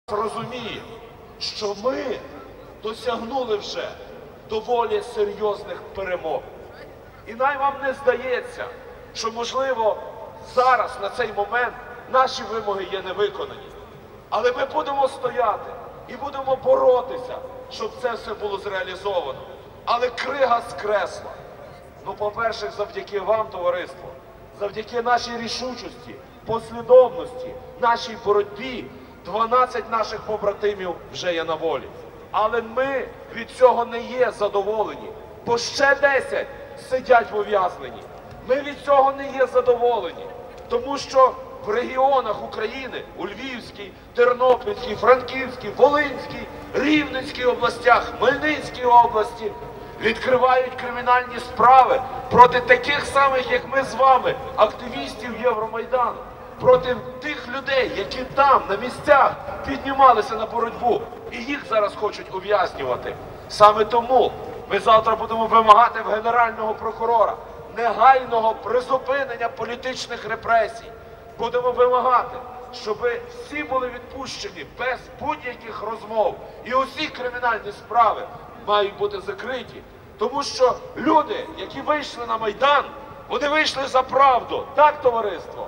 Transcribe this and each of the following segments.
розуміє, що ми досягнули вже доволі серйозних перемог. І най вам не здається, що, можливо, зараз, на цей момент, наші вимоги є невиконані. Але ми будемо стояти і будемо боротися, щоб це все було зреалізовано. Але крига скресла. Ну, по-перше, завдяки вам, товариство, завдяки нашій рішучості, послідовності, нашій боротьбі, 12 наших побратимів вже є на волі. Але ми від цього не є задоволені, бо ще 10 сидять в ув'язненні. Ми від цього не є задоволені, тому що в регіонах України, у Львівській, Тернопільській, Франківській, Волинській, Рівненській областях, Хмельницькій області відкривають кримінальні справи проти таких самих, як ми з вами, активістів Євромайдану, проти тих людей, які там, на місцях, піднімалися на боротьбу, і їх зараз хочуть ув'язнювати. Саме тому ми завтра будемо вимагати в Генерального прокурора негайного призупинення політичних репресій. Будемо вимагати, щоб всі були відпущені без будь-яких розмов. І усі кримінальні справи мають бути закриті. Тому що люди, які вийшли на Майдан, вони вийшли за правду. Так, товариство?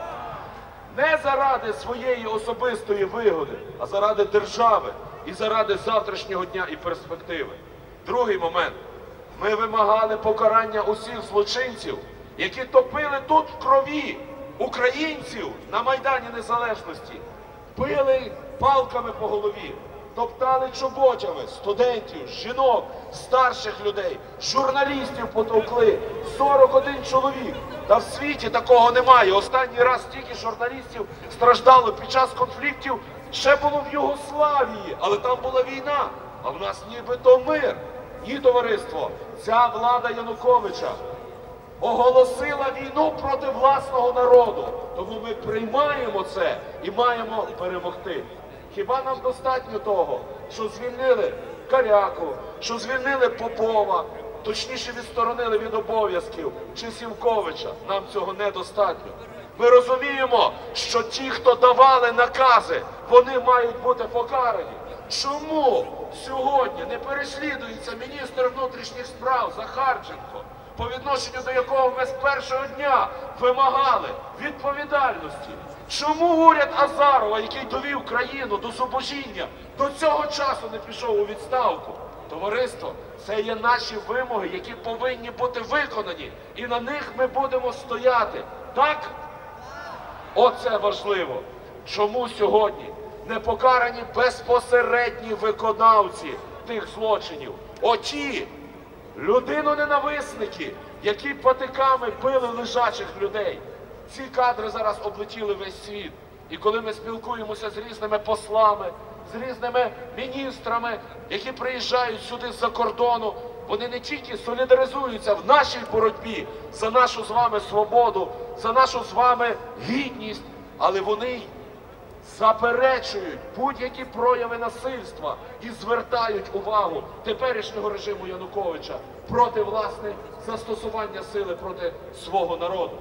Не заради своєї особистої вигоди, а заради держави і заради завтрашнього дня і перспективи. Другий момент. Ми вимагали покарання усіх злочинців, які топили тут в крові українців на Майдані Незалежності, били палками по голові, топтали чоботями студентів, жінок, старших людей, журналістів потовкли. 41 чоловік. Та в світі такого немає. Останній раз стільки журналістів страждало під час конфліктів ще було в Югославії, але там була війна, а в нас нібито мир. Ні, товариство, ця влада Януковича оголосила війну проти власного народу. Тому ми приймаємо це і маємо перемогти. Хіба нам достатньо того, що звільнили Каряку, що звільнили Попова, точніше відсторонили від обов'язків, чи Сівковича? Нам цього недостатньо. Ми розуміємо, що ті, хто давали накази, вони мають бути покарані. Чому сьогодні не переслідується міністр внутрішніх справ Захарченко, по відношенню до якого ми з першого дня вимагали відповідальності? Чому уряд Азарова, який довів країну до зубожіння, до цього часу не пішов у відставку? Товариство, це є наші вимоги, які повинні бути виконані, і на них ми будемо стояти. Так? Оце важливо. Чому сьогодні не покарані безпосередні виконавці тих злочинів? Оті людиноненависники, які патиками били лежачих людей. Ці кадри зараз облетіли весь світ. І коли ми спілкуємося з різними послами, з різними міністрами, які приїжджають сюди з-за кордону, вони не тільки солідаризуються в нашій боротьбі за нашу з вами свободу, за нашу з вами гідність, але вони заперечують будь-які прояви насильства і звертають увагу теперішнього режиму Януковича проти, власне, застосування сили проти свого народу.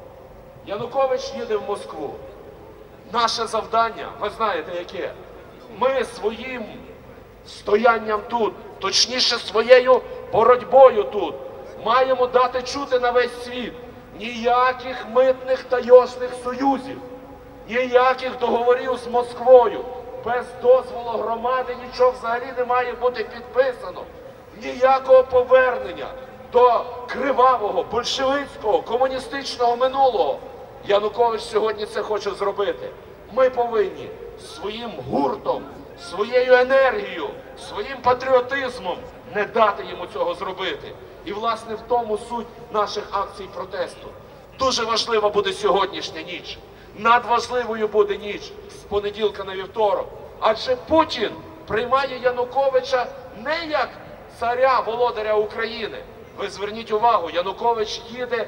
Янукович їде в Москву. Наше завдання, ви знаєте яке? Ми своїм стоянням тут, точніше своєю боротьбою тут, маємо дати чути на весь світ: ніяких митних таємних союзів, ніяких договорів з Москвою, без дозволу громади нічого взагалі не має бути підписано, ніякого повернення до кривавого, большевицького, комуністичного минулого. Янукович сьогодні це хоче зробити. Ми повинні своїм гуртом, своєю енергією, своїм патріотизмом не дати йому цього зробити. І, власне, в тому суть наших акцій протесту. Дуже важлива буде сьогоднішня ніч. Надважливою буде ніч з понеділка на вівторок. Адже Путін приймає Януковича не як царя, володаря України. Ви зверніть увагу, Янукович їде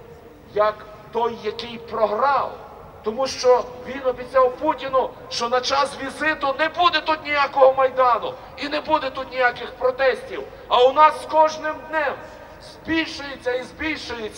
як той, який програв. Тому що він обіцяв Путіну, що на час візиту не буде тут ніякого Майдану і не буде тут ніяких протестів. А у нас з кожним днем збільшується і збільшується.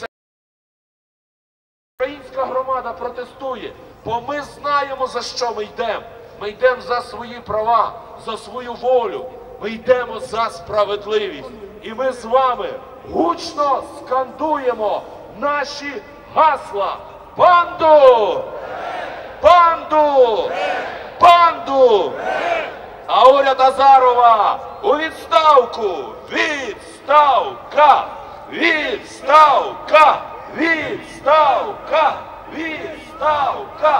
Українська громада протестує, бо ми знаємо, за що ми йдемо. ми йдемо за свої права, за свою волю, ми йдемо за справедливість. І ми з вами гучно скандуємо наші гасла. Банду! Банду! Банду! А уряд Азарова у відставку! Відставка! Відставка! Відставка! Відставка!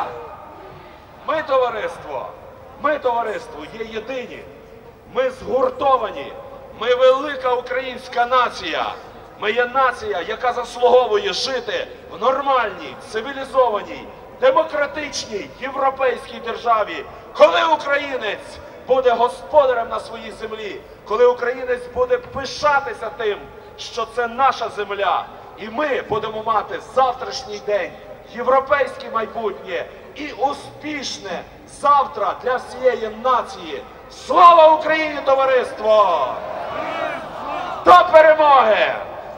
Ми, товариство, є єдині. Ми згуртовані. Ми велика українська нація. Ми є нація, яка заслуговує жити в нормальній, цивілізованій, демократичній, європейській державі. Коли українець буде господарем на своїй землі, коли українець буде пишатися тим, що це наша земля, і ми будемо мати завтрашній день, європейське майбутнє і успішне завтра для всієї нації. Слава Україні, товариство! До перемоги!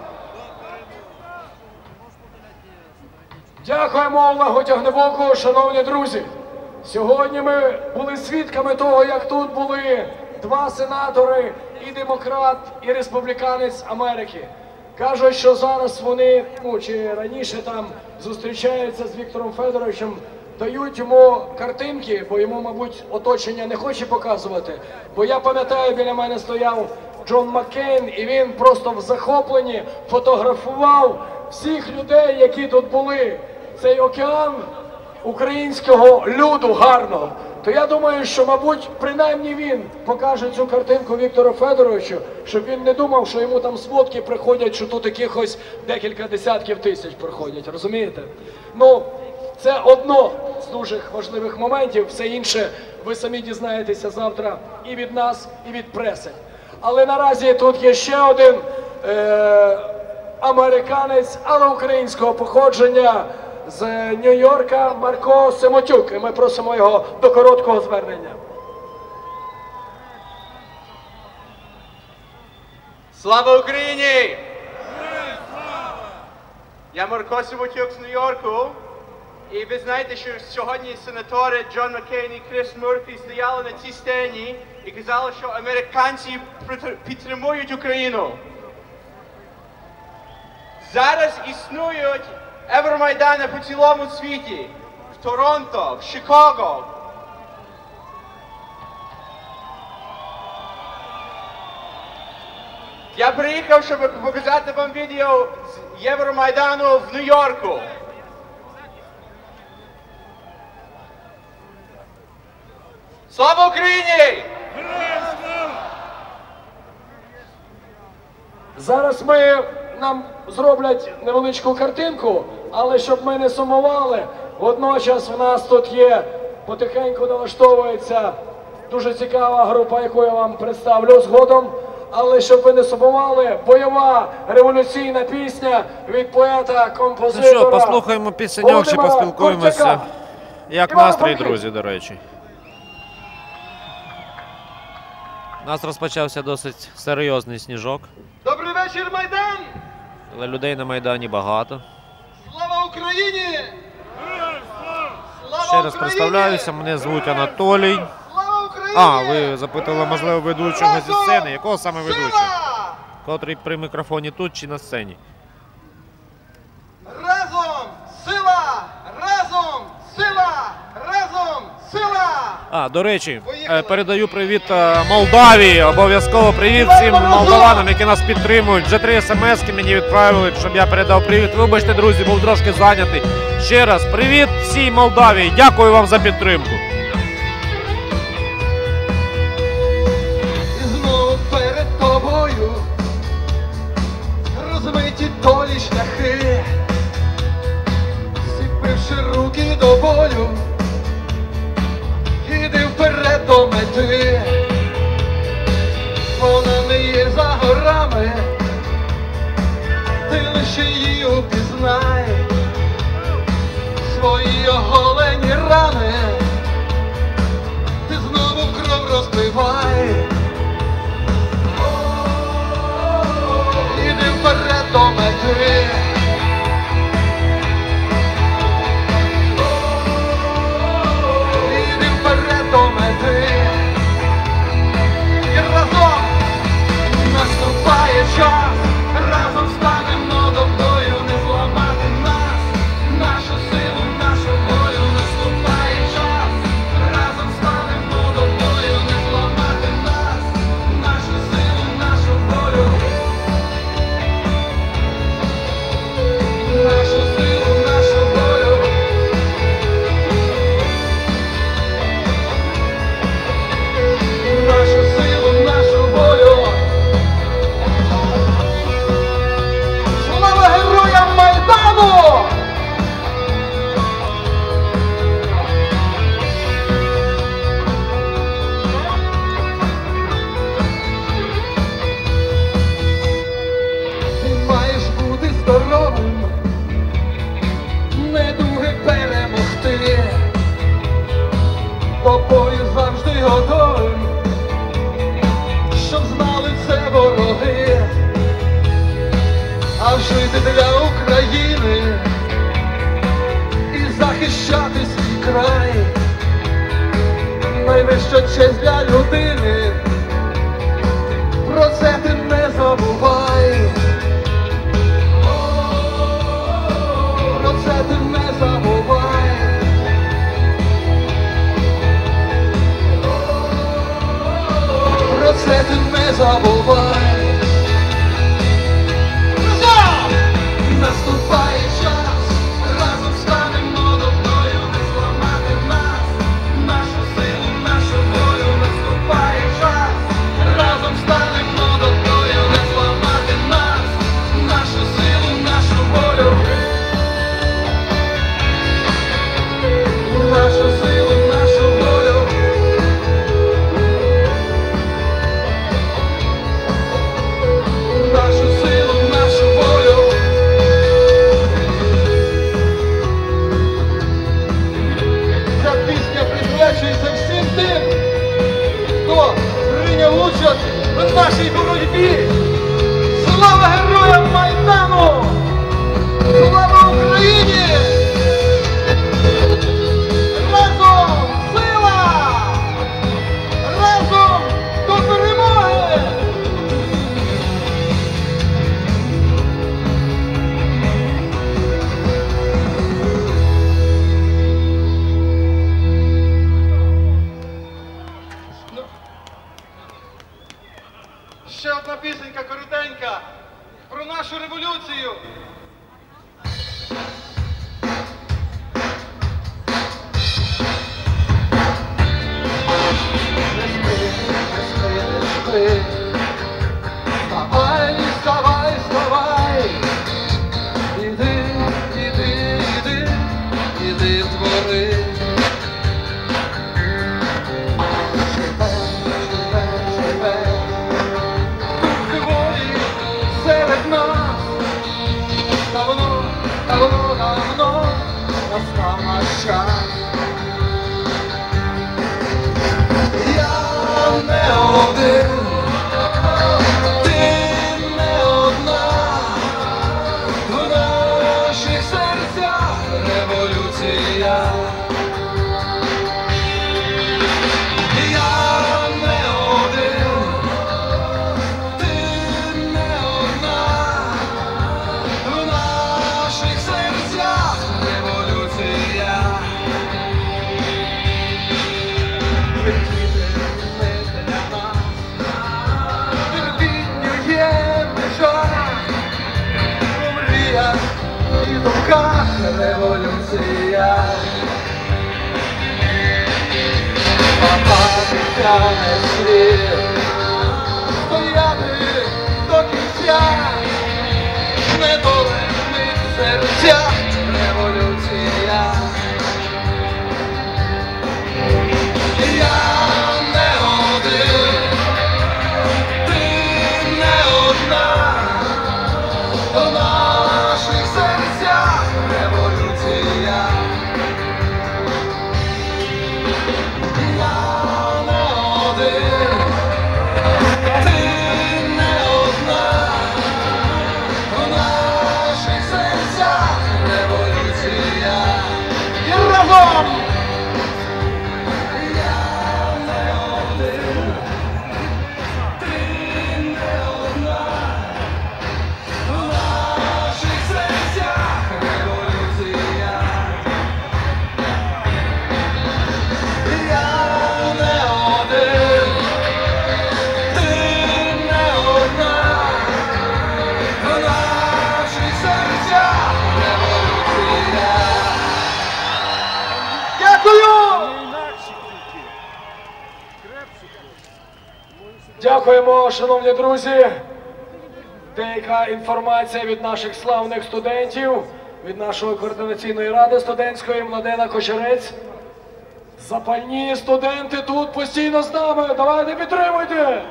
Дякуємо Олегу Тягнебоку, шановні друзі. Сьогодні ми були свідками того, як тут були два сенатори, і демократ, і республіканець Америки. Кажуть, що зараз вони, чи раніше там зустрічаються з Віктором Федоровичем, дають йому картинки, бо йому, мабуть, оточення не хоче показувати. Бо я пам'ятаю, біля мене стояв Джон Маккейн, і він просто в захопленні фотографував всіх людей, які тут були. Цей океан українського люду гарного. То я думаю, що, мабуть, принаймні він покаже цю картинку Віктору Федоровичу, щоб він не думав, що йому там сводки приходять, що тут якихось декілька десятків тисяч приходять, розумієте? Ну, це одно з дуже важливих моментів, все інше ви самі дізнаєтеся завтра і від нас, і від преси. Але наразі тут є ще один американець, але українського походження з Нью-Йорка, Марко Семотюк. І ми просимо його до короткого звернення. Слава Україні! Я Марко Семотюк з Нью-Йорку. І ви знаєте, що сьогодні сенатори Джон Маккейн і Крис Мурфі стояли на цій сцені і казали, що американці підтримують Україну. Зараз існують Евромайдани по цілому світі. В Торонто, в Чикаго. Я приїхав, щоб показати вам відео з Євромайдану в Нью-Йорку. Слава Україні! Зараз нам зроблять невеличку картинку, але щоб ми не сумували, водночас в нас тут є, потихеньку налаштовується дуже цікава група, яку я вам представлю згодом. Але щоб ви не сумували, бойова революційна пісня від поета-композитора. Ну що, послухаємо пісеньок, чи поспілкуємося. Як настрій, друзі, до речі. У нас розпочався досить серйозний сніжок. Добрий вечір, Майдан! Але людей на Майдані багато. Слава Україні! Слава Ще раз представляюся, мене звуть Анатолій. Слава Україні! А, ви запитали, можливо, ведучого зі сцени. Якого саме ведучого? Котрий при мікрофоні тут чи на сцені? Разом! Сила! Разом! Сила! Разом! Сила! А, до речі, передаю привіт Молдавії. Обов'язково привіт всім молдаванам, які нас підтримують. Вже 3 смс-ки мені відправили, щоб я передав привіт. Вибачте, друзі, був трошки зайнятий. Ще раз, привіт всій Молдавії. Дякую вам за підтримку. І знову перед тобою розмиті долі шляхи, зіпивши руки до болю, іди вперед до мети. Вона не є за горами, ти лише її упізнай. Свої оголені рани ти знову кров розбивай. Іди вперед до мети. Іди вперед до мети. жити для України і захищати свій край. Найвища честь для людини, про це ти не забувай. Про це ти не забувай. Про це ти не забувай. Наступає час, разом станемо до бою, не зламати нас, нашу силу, нашу волю. Наступає час, разом станемо до бою, не зламати нас, нашу силу, нашу волю. Нашу силу, нашу волю. Нашу силу, нашу волю. Ця пісня присвячується всім тим, хто прийняв участь в нашій боротьбі. Слава героям Майдану! Слава Україні! Разом сила! Разом до перемоги! Ще одна пісенька коротенька про нашу революцію. Вставай, вставай, вставай. Іди, іди, іди, іди твори. Живе, живе, живе. Тут твої серед нас. Давно, давно, давно настав наш час. Я не один, ти не одна, в наших серцях революція. Я не один, ти не одна, в наших серцях революція. І в думках революція. Папатися не слід, стояти до кінця, недолежних серцях революція. Я не один, ти не одна, в наших серцях революція. Я не один, ти не одна, в наших серцях революція. І разом! Я не один, ти не одна, в наших серцях революція. Я не один, ти не одна, в наших серцях революція. Дякую! Дякуємо, шановні друзі. Деяка інформація від наших славних студентів, від нашої координаційної ради студентської, Младена Кочерець. Запальні студенти тут постійно з нами. Давайте підтримуйте!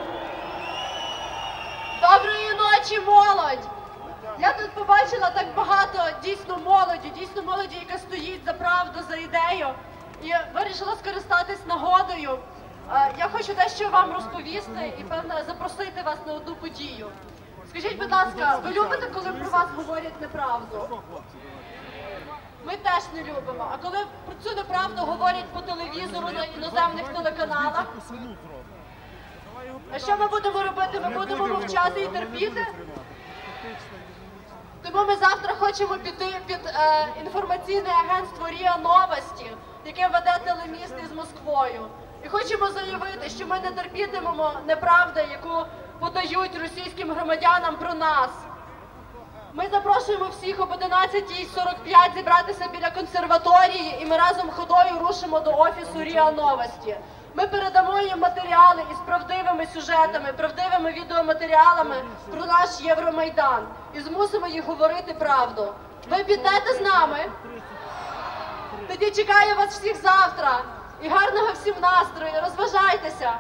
Доброї ночі, молодь! Я тут побачила так багато дійсно молоді, яка стоїть за правду, за ідею. І вирішила скористатись нагодою. Я хочу дещо вам розповісти і, певно, запросити вас на одну подію. Скажіть, будь ласка, ви любите, коли про вас говорять неправду? Ми теж не любимо. А коли про цю неправду говорять по телевізору на іноземних телеканалах? А що ми будемо робити? Ми будемо мовчати і терпіти? Тому ми завтра хочемо піти під інформаційне агентство РІА Новості, яке веде телеміст із Москвою. І хочемо заявити, що ми не терпітимемо неправди, яку подають російським громадянам про нас. Ми запрошуємо всіх об 11:45 зібратися біля консерваторії і ми разом ходою рушимо до офісу РІА Новості. Ми передамо їм матеріали із правдивими сюжетами, правдивими відеоматеріалами про наш Євромайдан і змусимо їх говорити правду. Ви підете з нами? Тоді чекаю вас всіх завтра. І гарного всім настрою. Розважайтеся.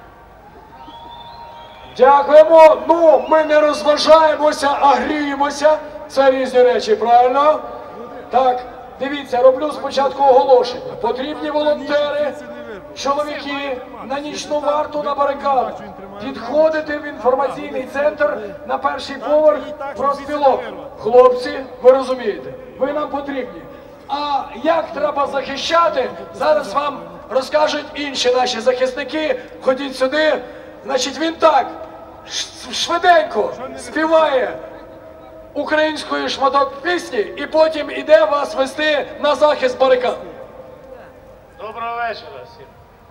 Дякуємо. Ну, ми не розважаємося, а гріємося. Це різні речі, правильно? Так, дивіться, роблю спочатку оголошення. Потрібні волонтери, чоловіки на нічну варту на барикаду. Підходите в інформаційний центр на перший поверх профспілок. Хлопці, ви розумієте, ви нам потрібні. А як треба захищати, зараз вам розкажуть інші наші захисники. Ходіть сюди. Значить, він так швиденько співає українською шматок пісні і потім іде вас вести на захист барикад. Доброго вечора всім.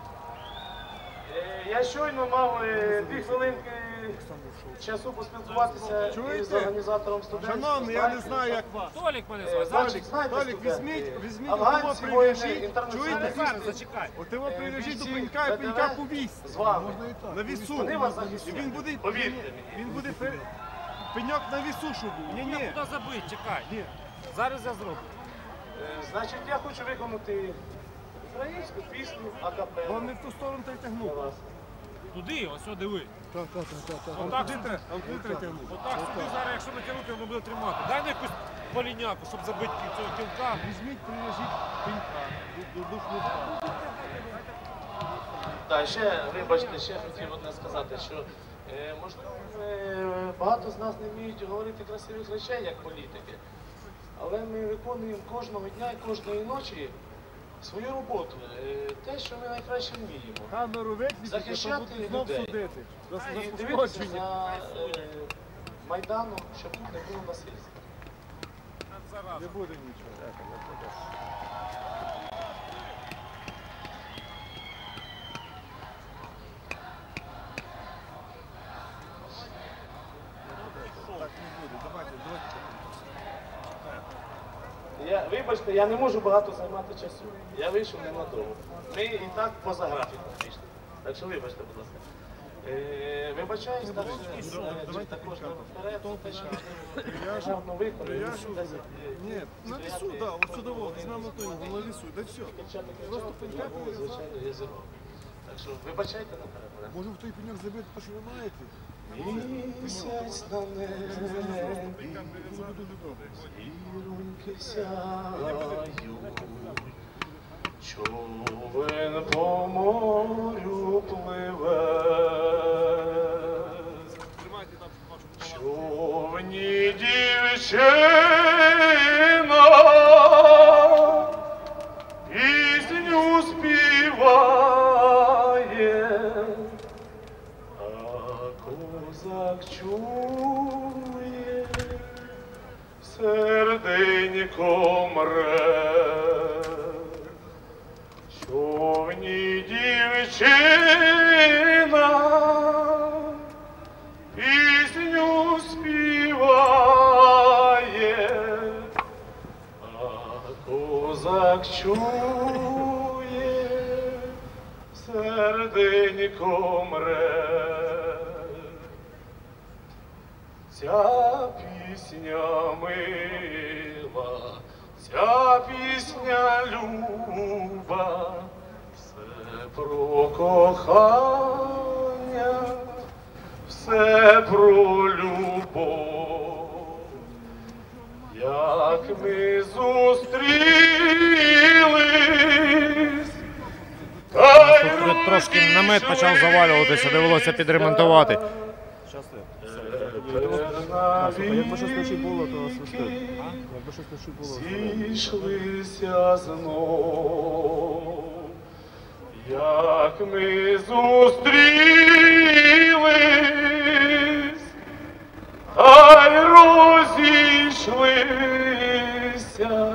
Я щойно мав 2 хвилинки часу поспілкуватися із організатором студентського. Шановний, я не знаю, як вас. Толік мене звати. Значить, знаєте, Толік, студенти, візьміть, афганці, от воїни, чуєте? інтернаціональні Зачекай. От його прив'яжіть до бійці пенька і пенька ПТВ повісьте. з вами. На вісу. Вони вас І захистять. він буде, Повірте мені. він буде пеньок на вісу, щоб був. Ні, ні. Куди забити? Чекай. Зараз я зроблю. Значить, я хочу виконати українську пісню акапелла. Вам не в ту сторону треба для тягнути. вас. Туди, ось диви. Так. Отак Туди треба тягнути. Отак сюди зараз, якщо натягнути, воно буде тримати. Дай на якусь поліняку, щоб забити цього кілка. Візьміть, прив'яжіть пенька до хлопка. Так, ще, вибачте, ще хотів одне сказати, що можливо багато з нас не вміють говорити красивих речей, як політики, але ми виконуємо кожного дня і кожної ночі свою роботу, те, що ми найкраще вміємо. Камеру виключіть, а то Захищати будуть знов людей. судити. За І дивитися пошкодження. за Майданом, щоб тут не було насильства. Не буде нічого. Так не буде. Давайте. Вибачте, я не можу багато займати часу. Я вийшов ненадовго. Ми і так поза графіком пішли. Так що вибачте, будь ласка. Вибачаюсь, так що також вперед, те, що гарно виконано. Ні, на вісу, так, от сюди, візьмемо на той, на вісу, да все. Просто пенька прив'язати. Звичайно, є зиро. Так що вибачайте наперед. Можемо в той пеньок забити те, що ви маєте. Місяць на небі, зіроньки сяють, човен по морю пливе, в човні дівчина пісню співає. Козак чує, серденько мре, човні дівчина пісню співає, а козак чує, серденько мре. Ця пісня мила, ця пісня люба, все про кохання, все про любов. Як ми зустрілись, та й Тут трошки намет почав завалюватися, довелося підремонтувати. Якби щось вночі було, то свисти. Якби щось вночі було, зійшлися знов, як ми зустрілись, та й розійшлися,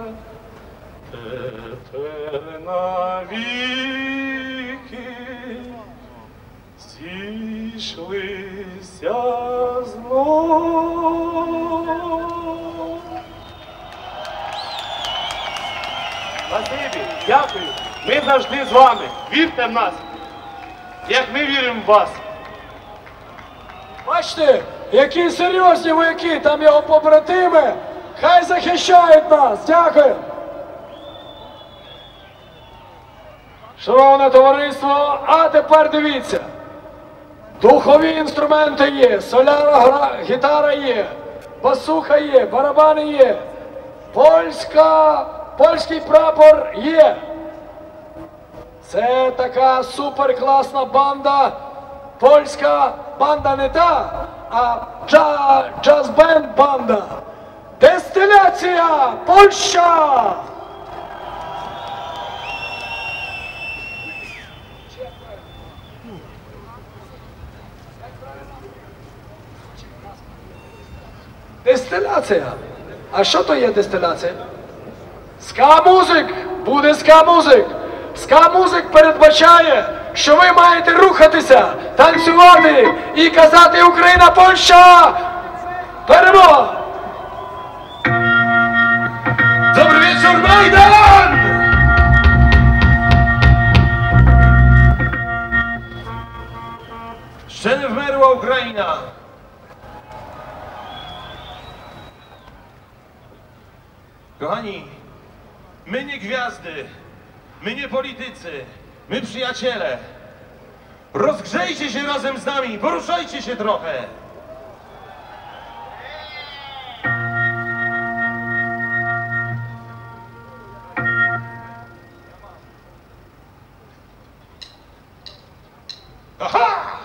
тепер навіки зійшлися знов. Спасибі, дякую. Ми завжди з вами. Вірте в нас, як ми віримо в вас. Бачите, які серйозні вояки, там його побратими, хай захищають нас. Дякую. Шановне товариство, а тепер дивіться. Духові інструменти є, соляна гітара є, басуха є, барабани є, польський прапор є. Це така суперкласна банда, польська банда не та, а джаз-бенд банда. Дестиляція Польща! Дестиляція. А що то є дестиляція? Ска-музик! Буде ска-музик! Ска-музик передбачає, що ви маєте рухатися, танцювати і казати «Україна, Польща! Перемога!» Добрий вечір, Майдан! Ще не вмерла Україна. Kochani, my nie gwiazdy, my nie politycy, my przyjaciele. Rozgrzejcie się razem z nami, poruszajcie się trochę. Aha!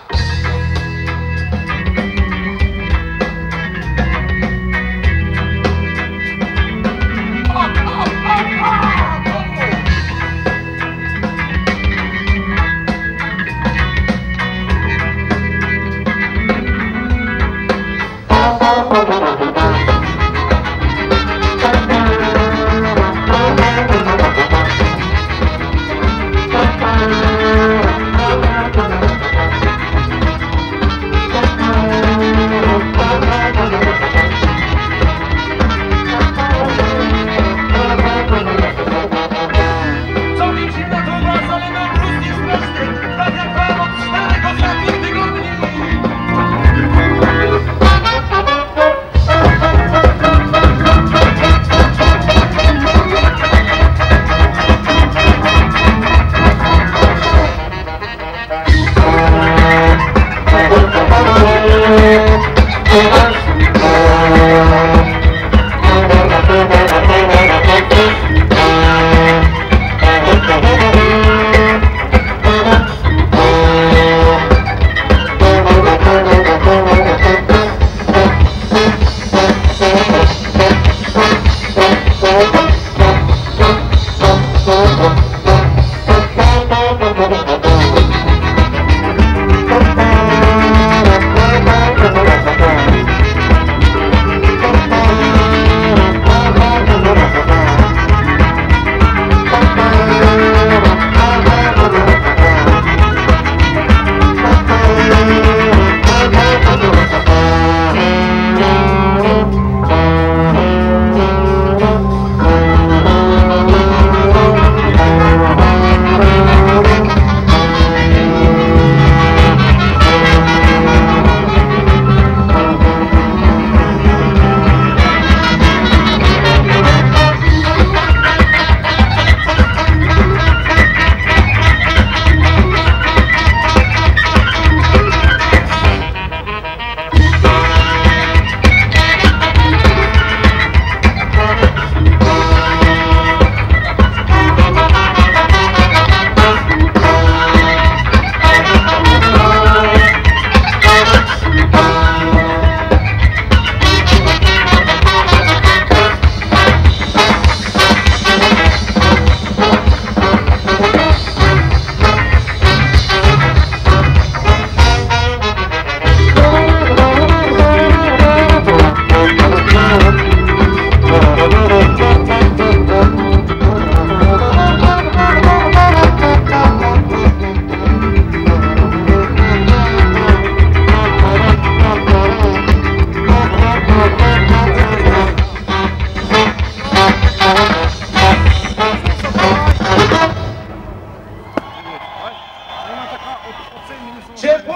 Ciepło?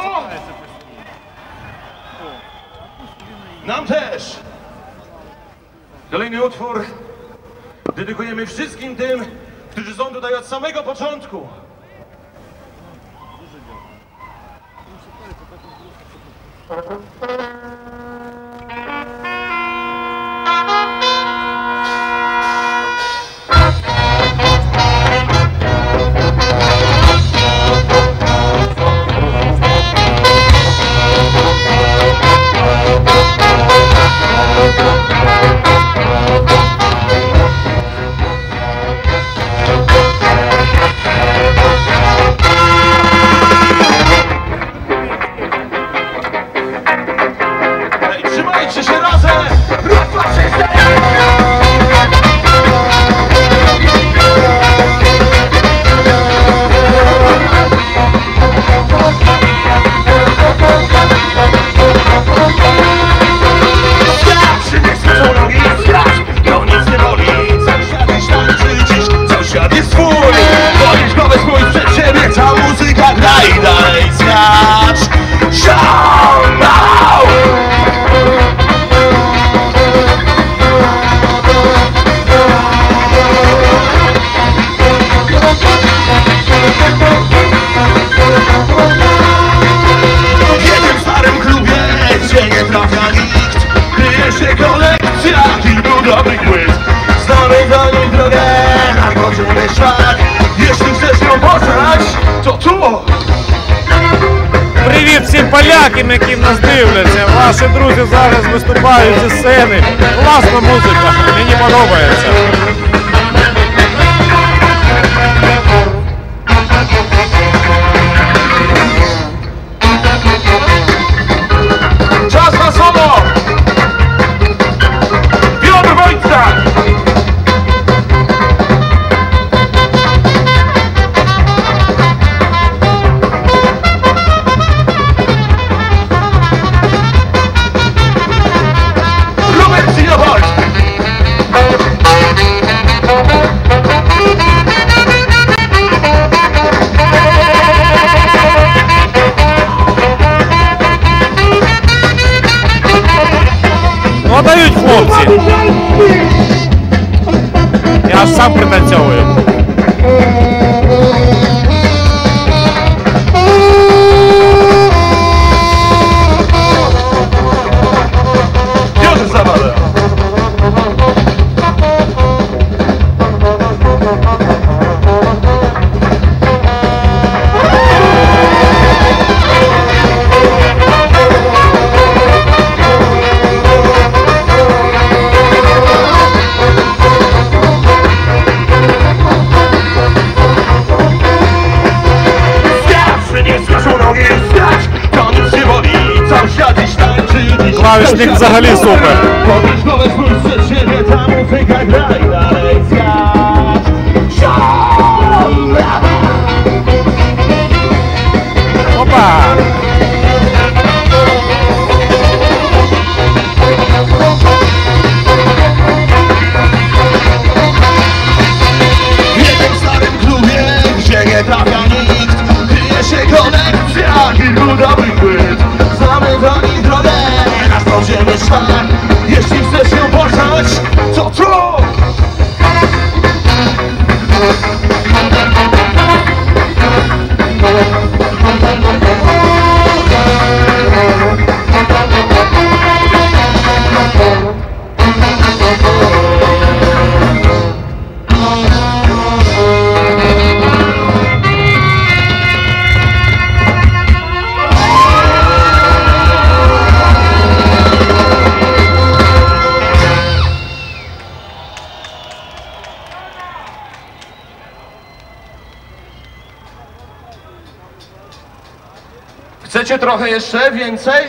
Nam też. Kolejny utwór dedykujemy wszystkim tym, którzy są tutaj od samego początku. Trzymajcie się razem! Świat jest twój, podnieś głowę, spójrz przed siebie, ta muzyka gra i dalej skacz. Shout now! W jednym starym klubie, gdzie nie trafia nikt, kryje się kolekcja kilku dobrych płyt. Znamy do niej drogę na podziemny świat. Jeśli chcesz ją poznać, to tu! Привіт всім полякам, які нас дивляться. Ваші друзі зараз виступають зі сцени. Класна музика, мені подобається. Czas na solo! Piotr Wojtczak! Robert Zinowolski! Ну, дають хлопці. Я аж сам пританцьовую. Piotr Zawada! Клавішник взагалі супер. Podnieś głowę, spójrz przed siebie, ta muzyka gra i dalej skacz. Опа! W jednym starym klubie, gdzie nie trafia nikt, kryje się kolekcja kilku dobrych płyt. Znamy do nich drogę na podziemny świat. Jeśli chcesz ją poznać, to tu! Chcecie trochę jeszcze? Więcej?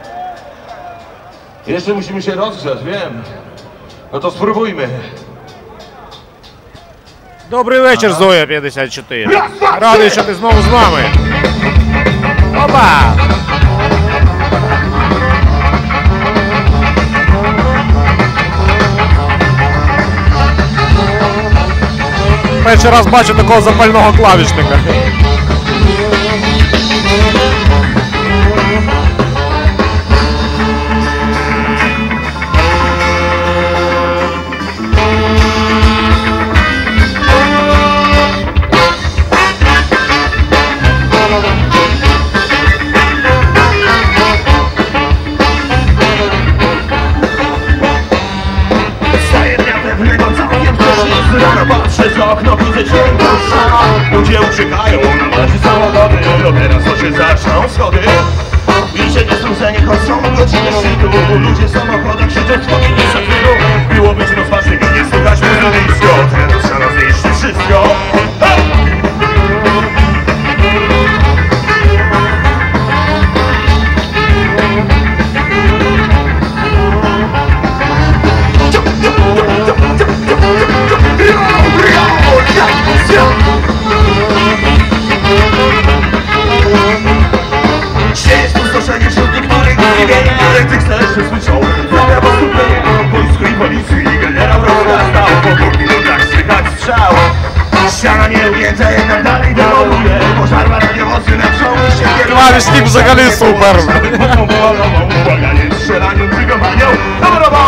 Jeszcze musimy się rozgrzać, wiem. No to spróbujmy. Добрий вечір, Зоя 54. Радий, що ти знову з нами. Опа! Перший раз бачу такого запального клавішника. czekają na marzy samochody. No teraz to się zaczną schody. I się nie strudzenie, choć są godziny szczytu. Ludzie w samochodach siedzą spokojnie za chwilą. Było być rozważnych i nie słuchać muzyki disco. Teraz trzeba zniszczyć wszystko. Jest pustoszenie wśród niektórych zdziwienie, ale ty chcesz, że słyszą zapia postąpienie wojsko i policji. Generał rozkazał, po 2 minutach słychać strzał. Ściana nie ujęta, jednak dalej demoluje. Pożar radiowozy na wrzągu się kieruje. Клавишник взагалі супер. Błaganiem, strzelaniem, cygowaniem, kamerową.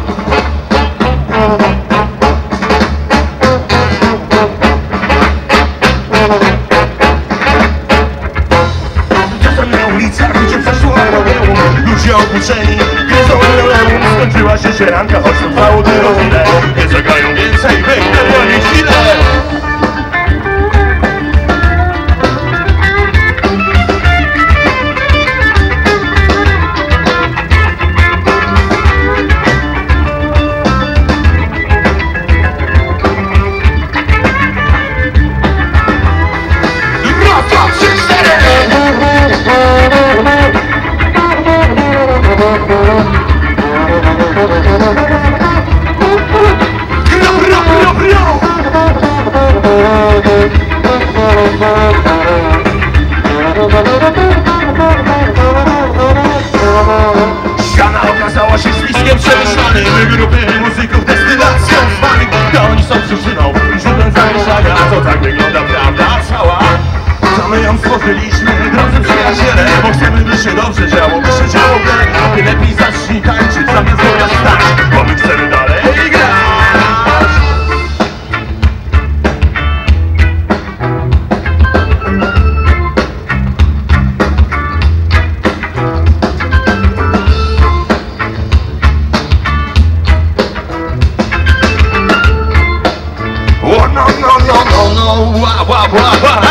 Czasem na ulicach, gdzie przeszło robią ludzie obuczeni, gryzą eleum. Skończyła się sieranka, choć to trwało tylko chwilę. Nie czekają więcej, wygnęli chwilę. Ściana okazała się spiskiem przemyślanym. Grupy muzyków destylacją zwanych. To oni są przyczyną i źródłem zamieszania. To tak wygląda prawda cała. To my ją stworzyliśmy, drodzy przyjaciele. Bo chcemy, by się dobrze działo, by się działo źle. Ty lepiej zacznij tańczyć, zamiast teraz stać, bo my chcemy dalej grać. Oh no no no no no, wow wow wow wow.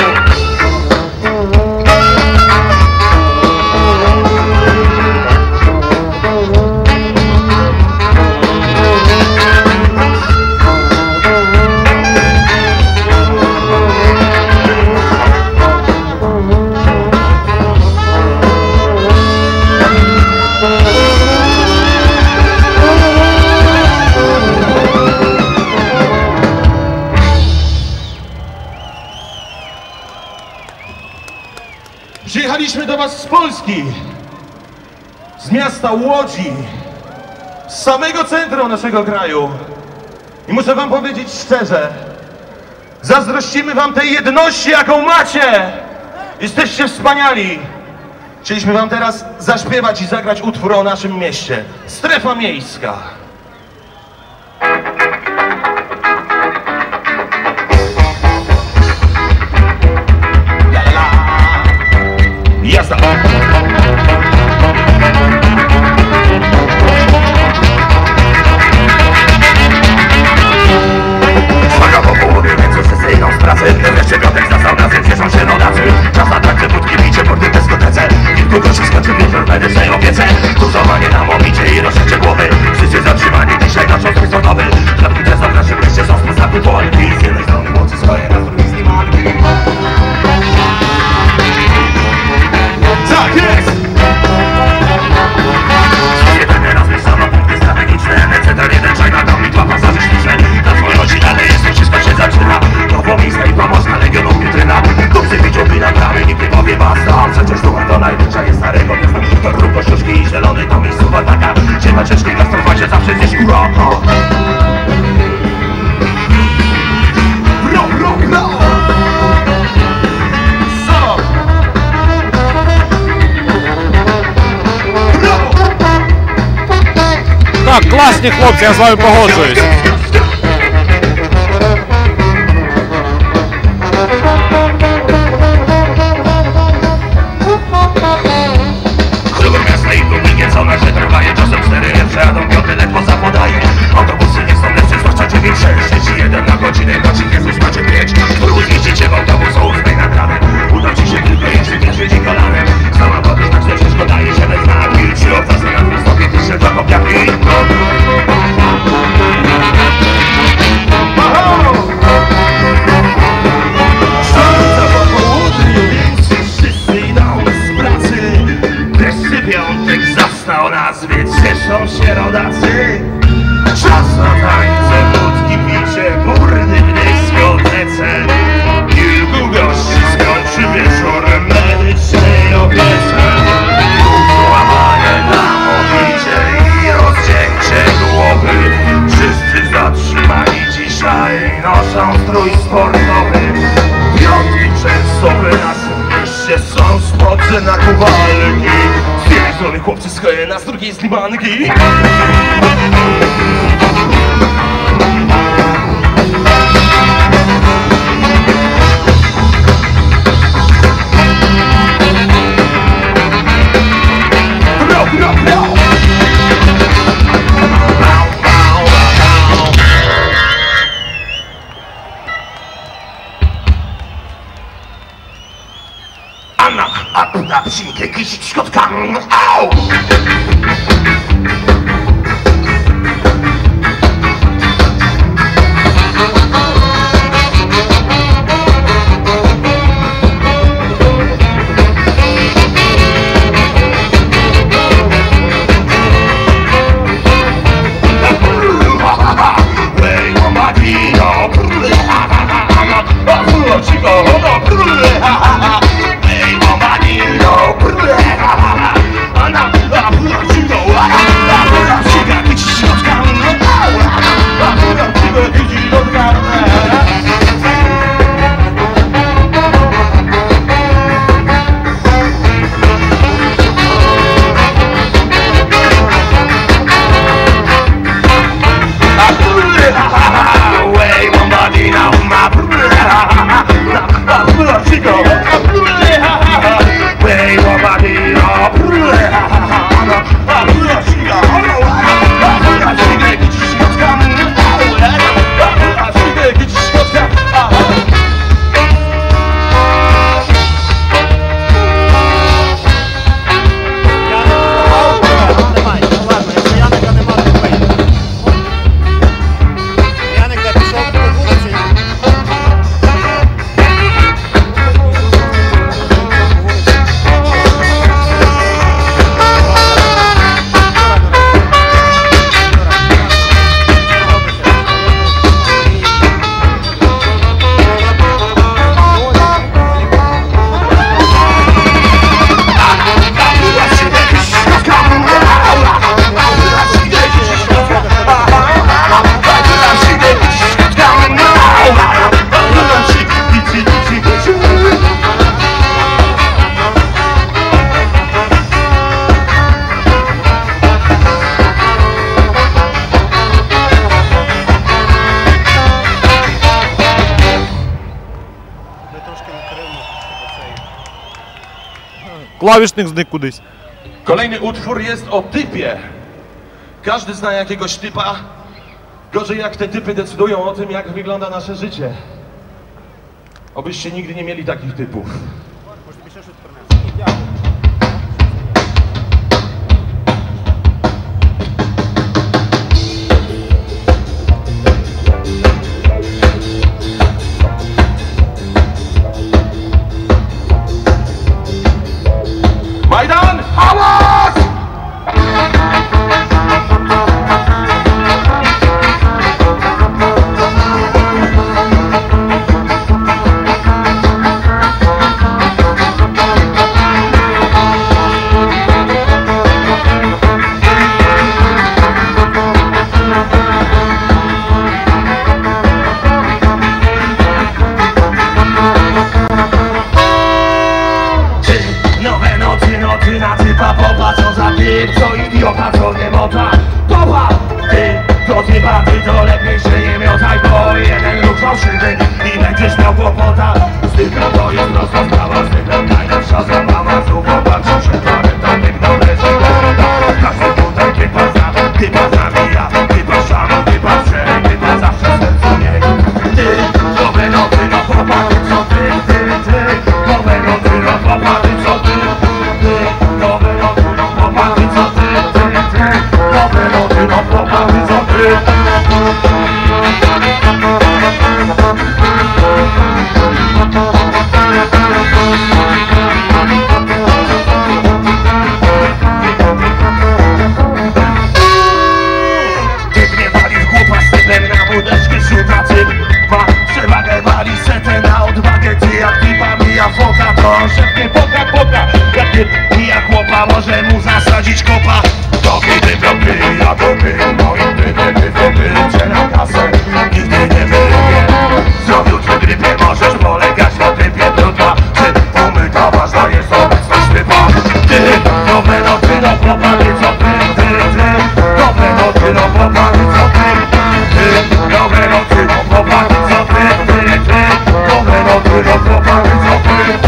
Przyjechaliśmy do was z Polski, z miasta Łodzi, z samego centrum naszego kraju. I muszę wam powiedzieć szczerze, zazdrościmy wam tej jedności, jaką macie. Jesteście wspaniali. Chcieliśmy wam teraz zaśpiewać i zagrać utwór o naszym mieście. Strefa miejska. Jazda! Szwaga po połowie, więc już wszyscy idą z pracy. Wreszcie piątek zastał nas, więc cieszą się rodacy. Czas na trakty, wódki, picie, porty, dyskotece. Kilku gości skończy wieczór w medycznej opiece. Tuzowanie na mobicie i rozszercie głowy. Wszyscy zatrzymani dzisiaj noszą swój sądowy. Klatki dresa w naszym mieście są sposaku po walki. Z jednej strony mocy swoje, a z drugiej z niemalki. Tak jest! Jeden raz myślano punkty strategiczne. NC1, Chinatown i 2 pasaże śliczne. Na swoją rodzinę, ale jest to wszystko się zaczyna. Nowo miejska i pomocna, legionów witryna. Kupcy widzią wina prawy, nikt nie powie basta. Przecież ducha to największa jest starego miasta. To grób, kościuszki i zielony to miejscowa taka. Gdzie na ciężkiej gastrofazie zawsze gdzieś uroko. Так, класні хлопці, я з вами погоджуюсь. Królą miasta i kluby niecone, że trwaje czasem 4 lepsze, jadą 5 ledwo zapodaje. Autobusy nie są lepsze, zwłaszcza 9-6, 31 na godzinę, godzin Jezus macie 5. Którą zjeździcie w autobus, cieszą się rodacy. Czas na tańce, wódki, picie, burdy w dyskotece. Kilku gości skończy wieczorem medycznej opiece. Złamanie na mobicie i rozcięcie głowy. Wszyscy zatrzymani dzisiaj noszą strój sportowy. Piątki często w naszym mieście są spod znaku walki. Z jednej strony chłopcy z Kojena, z drugiej z Limanki. Na psinkę kisić środkami. Au! Клавішник зник кудись. Kolejny utwór jest o typie. Każdy zna jakiegoś typa. Gorzej jak te typy decydują o tym, jak wygląda nasze życie. Obyście nigdy nie mieli takich typów. Majdan, hałas! Na typa popa, co za typ, co idiota, co nie mota. Popa, ty, to typa, ty to lepiej się nie miotaj, bo jeden ruch fałszywy i będziesz miał kłopota. Styka to jest prosta sprawa, styka najlepsza zabawa. Znów obarczą się talent, typ to leży głoda. Każdy tutaj typa zabija, typa szama, typa przej, typa zawsze sercu miej. Ty, nowe noty, no popa, ty co ty, nowe noty, no popa, ty co ty. Nowe noty, no popa, ty co ty. Nowe noty, no popa, ty co ty. Umyta może mu zasadzić kopa. To by, ja to by, moim by, że na kasę nigdy nie wyrywie. Zrobił cię grypie, możesz polegać na typie trudna. Czy umyta ważna jest obecność typa? Ty, nowe noty, no chłopaki, co ty, nowe noty, no chłopaki, co ty, nowe noty, no chłopaki, co ty, nowe noty, no chłopaki, co ty.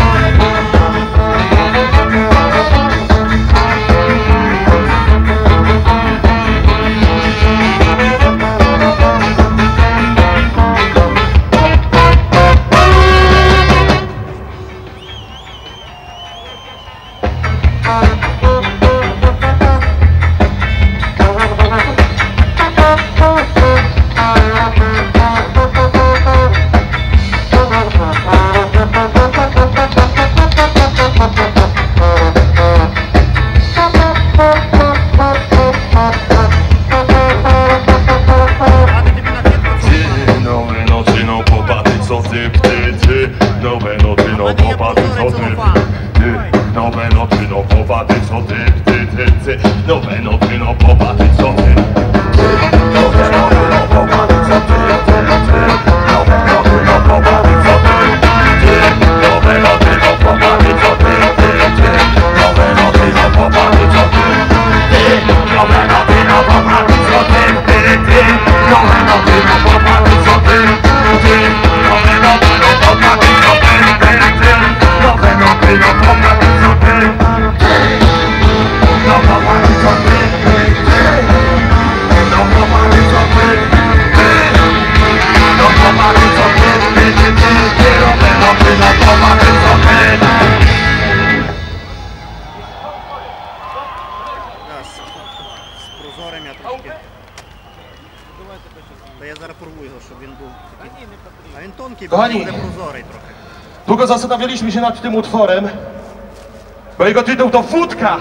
Kochani, długo zastanawialiśmy się nad tym utworem, bo jego tytuł to Futka,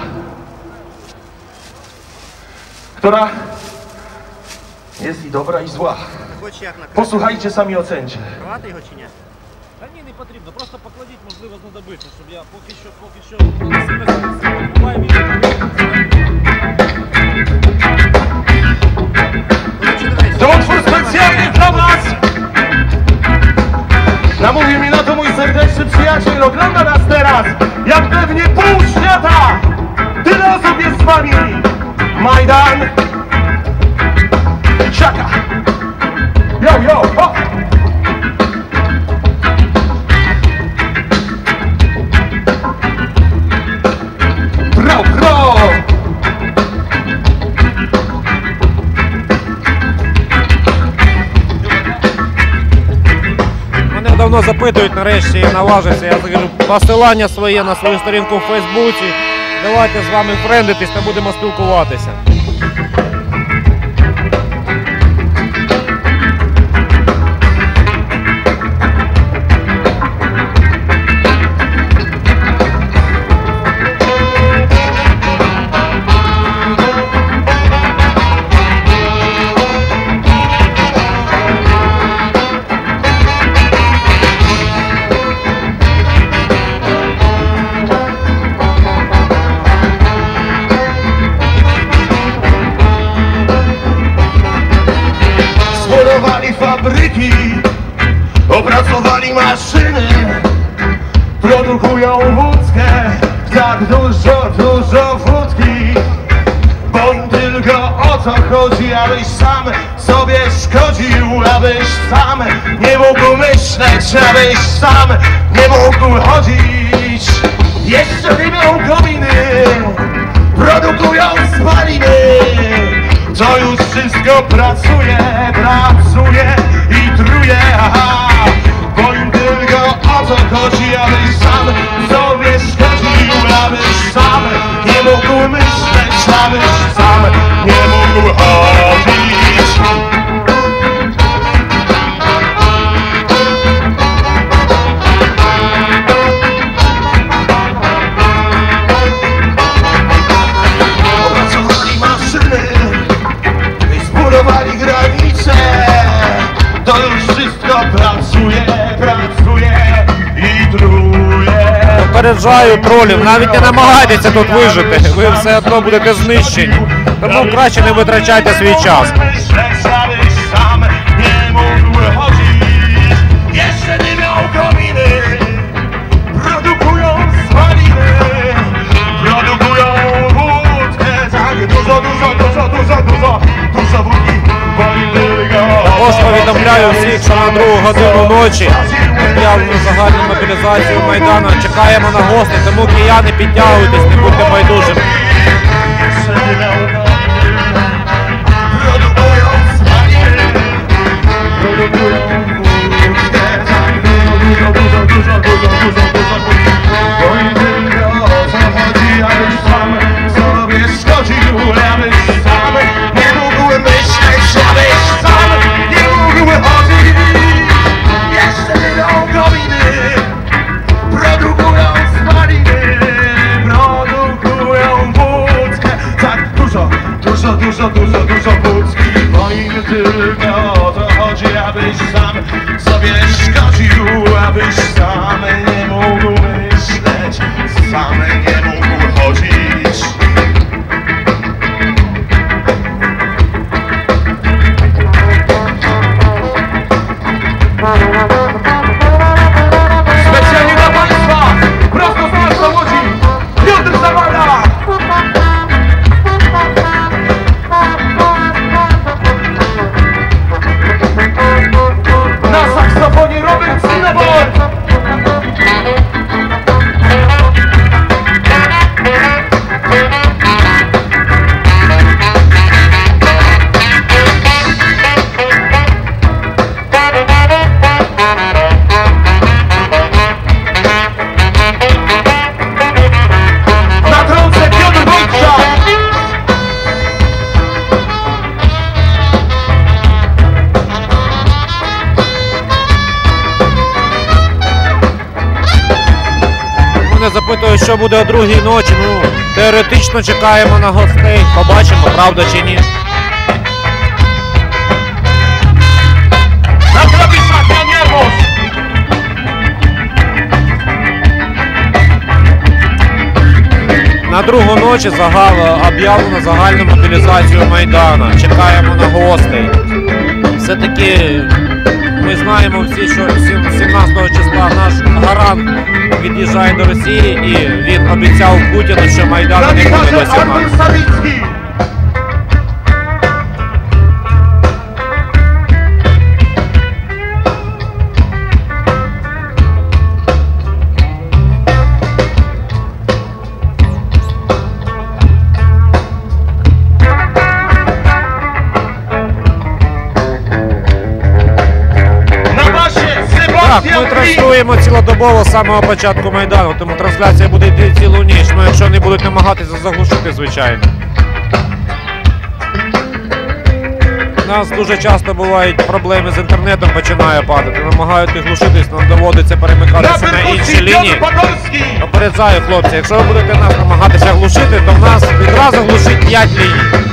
która jest i dobra, i zła. Posłuchajcie, sami ocencie. Та ні, не потрібно, просто покладіть, можливо, знадобиться, щоб я поки що буває To utwór specjalny dla was! Namówił mi na to mój serdeczny przyjaciel, ogląda nas teraz, jak pewnie pół świata! Tyle osób jest z wami! Majdan! Siaka! Yo, yo, hop! Bro, bro! Мене давно запитують, нарешті я наважився. Я скажу, посилання своє на свою сторінку в Фейсбуці. Давайте з вами френдитись та будемо спілкуватися. Fabryki, opracowali maszyny, produkują wódkę, tak dużo wódki, bo im tylko o to chodzi, abyś sam sobie szkodził, abyś sam nie mógł myśleć, abyś sam nie mógł chodzić. Jeszcze dymią kominy, produkują spaliny. To już wszystko pracuje i truje, aha. Bo im tylko o to chodzi, abyś sam sobie szkodził, abyś sam nie mógł myśleć, abyś sam nie mógł chodzić. Opracowali maszyny, zbudowali granice. To już wszystko pracuje i truje. попереджаю тролів, навіть не намагайтеся тут вижити, ви все одно будете знищені. Тому краще не витрачайте свій час. Jeszcze nie miał kominy, produkują spaliny, produkują wódkę, tak dużo wódki, bo im tylko... Також повідомляю всіх, що на 2 годину ночі об'явлено загальну мобілізацію Майдану. Чекаємо на гостей, тому кияни підтягуйтесь, не будьте байдужими. Jeszcze nie miał kominy, produkują spaliny, produkują wódkę, tak dużo wódki, bo im tylko o to chodzi, abyś sam sobie szkodził, abyś sam nie mógł myśleć, abyś sam nie mógł chodzić. Jeszcze nie miał kominy, produkują spaliny, produkują wódkę, tak dużo wódki, bo im tylko o to chodzi, abyś sam sobie szkodził, abyś sam nie mógł myśleć, sam nie mógł chodzić. Specjalnie dla Państwa, prosto z miasta Łodzi, Piotr Zawada! Na saksofonie Robert Sinebor! Na trące Piotr Wojtczak! Мене запитують, що буде о 2-й ночі. Ну, теоретично чекаємо на гостей. Побачимо, правда чи ні. Na klawiszach Jan Jarmos! На 2-гу ночі об'явлено загальну мобілізацію Майдану. Чекаємо на гостей. Все-таки ми знаємо всі, що 17 числа наш гарант від'їжджає до Росії і він обіцяв Путіну, що Майдану не буде до 17. Artur Sawicki! Na basie Так, Sebastian ми Lee! транслюємо цілодобово з самого початку Майдану, тому трансляція буде йти цілу ніч, ну якщо вони будуть намагатися заглушити, звичайно. У нас дуже часто бувають проблеми з інтернетом, починає падати, намагають глушитись, нам доводиться перемикатися на інші лінії. Podolski! Попереджаю, хлопці, якщо ви будете нас намагатися глушити, то в нас відразу глушить 5 ліній.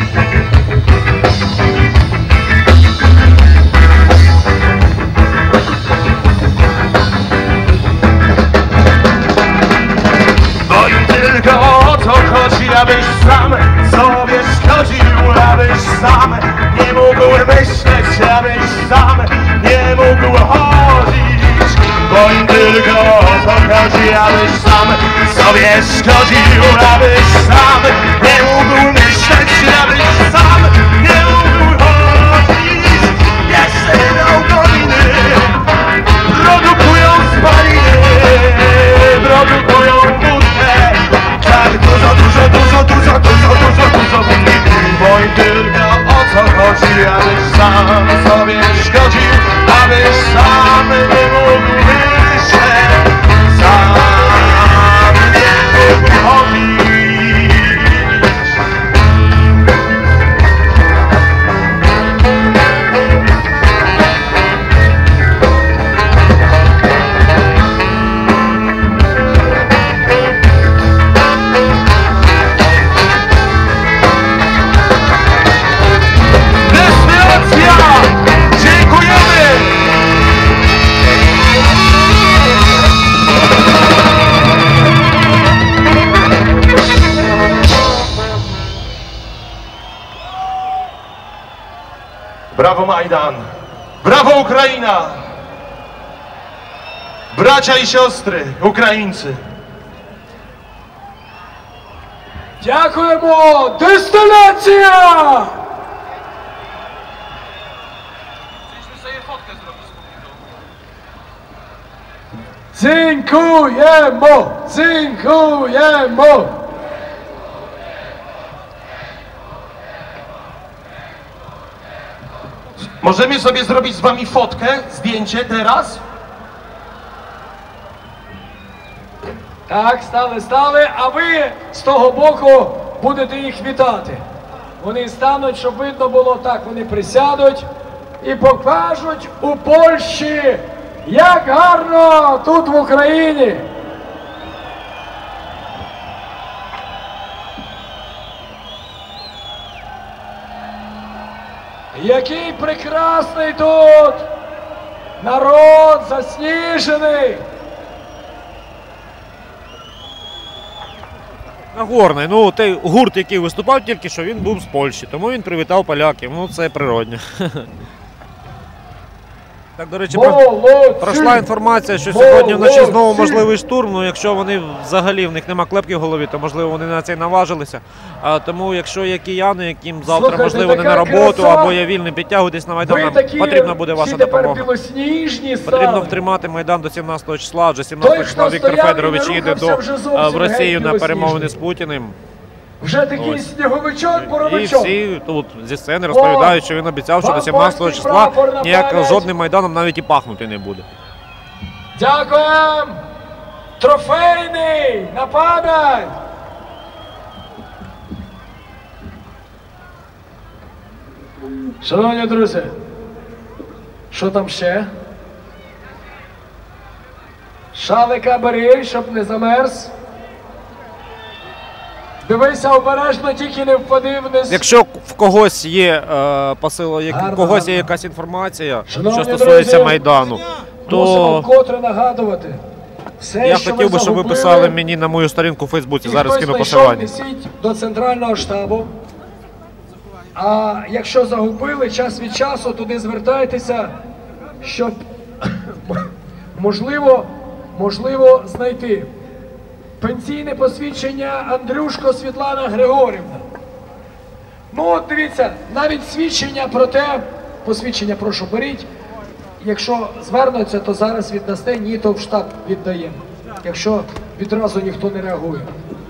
Bo im tylko o to chodzi, abyś sam sobie szkodził, abyś sam nie mógł myśleć, abyś sam nie mógł chodzić. Bo im tylko o to chodzi, abyś sam sobie szkodził, abyś sam nie mógł myśleć, abyś sam nie mógł chodzić. Jeszcze nie miał godziny, produkują spaliny, produkują wódkę, tak dużo wódki, bo im tylko o to chodzi, abyś sam sobie szkodził, abyś sam nie mógł myśleć, sam nie mógł chodzić. Brawo Majdan! Brawo Ukraina! Bracia i siostry, Ukraińcy! Дякуємо! Дистиляція! Dziękujemy! Dziękujemy! Możemy sobie zrobić z wami fotkę, zdjęcie teraz? Так, стали, а ви з того боку будете їх вітати. Вони стануть, щоб видно було так, вони присядуть і покажуть у Польщі, як гарно тут в Україні. Який прекрасний тут народ засніжений. Нагорний, ну той гурт, який виступав тільки що, він був з Польщі, тому він привітав поляків, ну це природньо. Так, до речі, пройшла інформація, що сьогодні вночі знову можливий штурм, ну якщо вони взагалі, в них нема клепки в голові, то можливо вони на це й наважилися. Тому якщо є кияни, яким завтра Слухайте, можливо не така на роботу краса. або є вільним, підтягуйтесь на Майдан, Ви нам такі потрібна буде ваша всі тепер допомога. білосніжні Потрібно стали. втримати Майдан до 17 числа, вже Той, 17 числа хто Віктор стояв і не Федорович їде рухався, вже зовсім в Росію геть на перемовини білосніжний. з Путіним. Вже такий Ось. сніговичок, І боровичок. всі тут зі сцени розповідають, що він обіцяв, що до 17 числа ніяк жодним Майданом навіть і пахнути не буде. Дякуємо! Трофейний! На пам'ять! Шановні друзі, що там ще? Шалика бери, щоб не замерз. Дивися обережно, тільки не впади вниз. Якщо в когось є посил, Гарно, в когось є гарно. якась інформація, Шановні що стосується друзі, Майдану, Мусимо то вкотре нагадувати. Все, я що хотів би, щоб ви загубили, писали мені на мою сторінку в Фейсбуці. і Зараз хтось скину знайшов, посилання. несіть до центрального штабу. А якщо загубили, час від часу туди звертайтеся, щоб можливо знайти. Пенсійне посвідчення Андрюшко Світлана Григорівна. Ну от дивіться, навіть свідчення про те, посвідчення прошу беріть. Якщо звернуться, то зараз віддасте, ні, то в штаб віддаємо. Якщо відразу ніхто не реагує.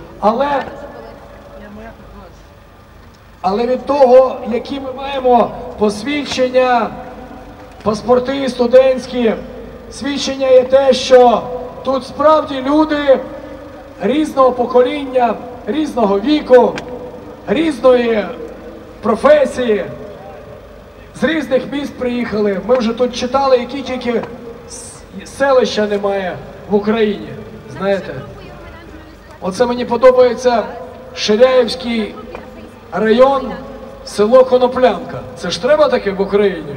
Але від того, які ми маємо посвідчення, паспорти студентські, свідчення є те, що тут справді люди різного покоління, різного віку, різної професії, з різних міст приїхали. Ми вже тут читали, які тільки селища немає в Україні. Знаєте, оце мені подобається Ширяївський район, село Коноплянка. Це ж треба таке в Україні?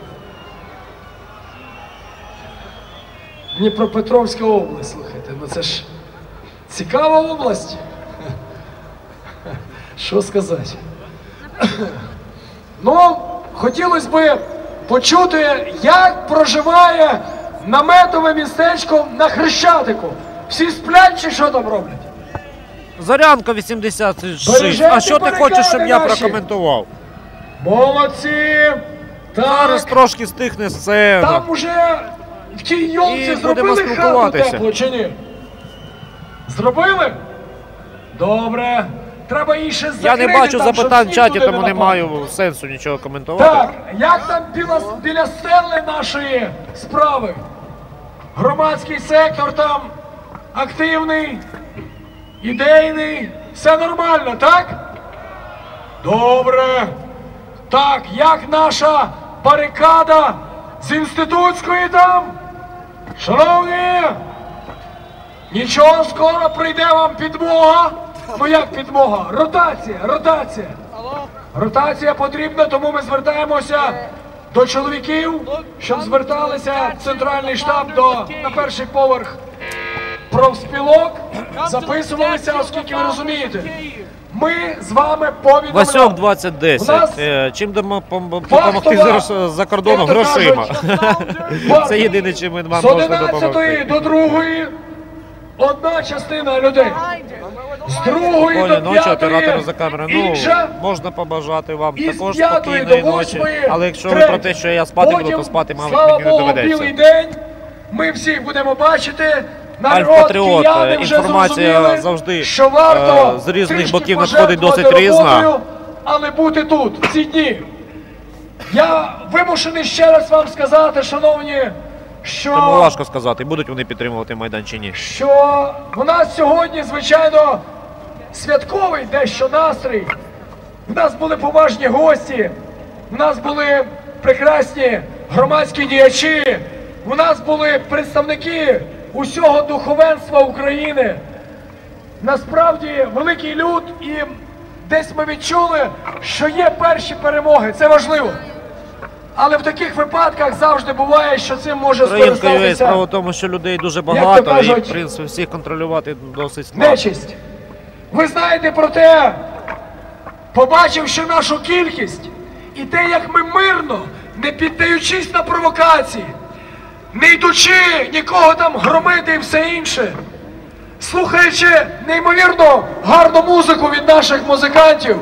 Дніпропетровська область, слухайте, ну це ж цікава область. Що сказати? Ну, хотілося б почути, як проживає наметове містечко на Хрещатику. Всі сплять чи що там роблять? Зорянка 86. Бережете А що ти хочеш, щоб я барикади наші? прокоментував? Молодці! Зараз Так, трошки стихне сцена. там уже в тій йолці І будемо зробили хату спілкуватися. тепло чи ні? Зробили? Добре. Треба її ще закрити. Я не бачу там, щоб запитань в сніг чаті, туди тому не напав. маю сенсу нічого коментувати. Так, як там біля стели нашої справи? Громадський сектор там активний, ідейний, все нормально, так? Добре. Так, як наша барикада з інститутської там? Шановні, нічого, скоро прийде вам підмога. Ну як підмога? Ротація. Ротація потрібна, тому ми звертаємося до чоловіків, щоб зверталися в центральний штаб на перший поверх профспілок записувалися, оскільки ви розумієте. Ми з вами повідомляємо. Васьок 2010. Чим допомогти за кордоном? Грошима. Це єдине, чим ми вам з можемо 11 допомогти. до 2 одна частина людей. З 2 Спокійної до ночі, оператори 5 за камерою. Ну, інша. можна побажати вам І з також 5 спокійної до ночі. 8 Але якщо ви третя. про те, що я спати буду, то Потім, спати, мабуть, слава мені не Богу, доведеться. білий день. Ми всіх будемо бачити. Народ, Альф-патріот, кияни вже інформація зрозуміли, завжди що варто з різних трішки боків надходить досить пожертвувати різна. роботою, але бути тут в ці дні. Я вимушений ще раз вам сказати, шановні, що... Тому важко сказати, будуть вони підтримувати Майдан чи ні. Що у нас сьогодні, звичайно, святковий дещо настрій. У нас були поважні гості, у нас були прекрасні громадські діячі, у нас були представники усього духовенства України. Насправді великий люд, і десь ми відчули, що є перші перемоги. Це важливо. Але в таких випадках завжди буває, що цим може Українка є, скористатися справа в тому, що людей дуже як то багато, і кажуть, в принципі всіх контролювати досить складно. нечисть. Ви знаєте про те, побачивши нашу кількість і те, як ми мирно, не піддаючись на провокації, не йдучи нікого там громити і все інше, слухаючи неймовірно гарну музику від наших музикантів,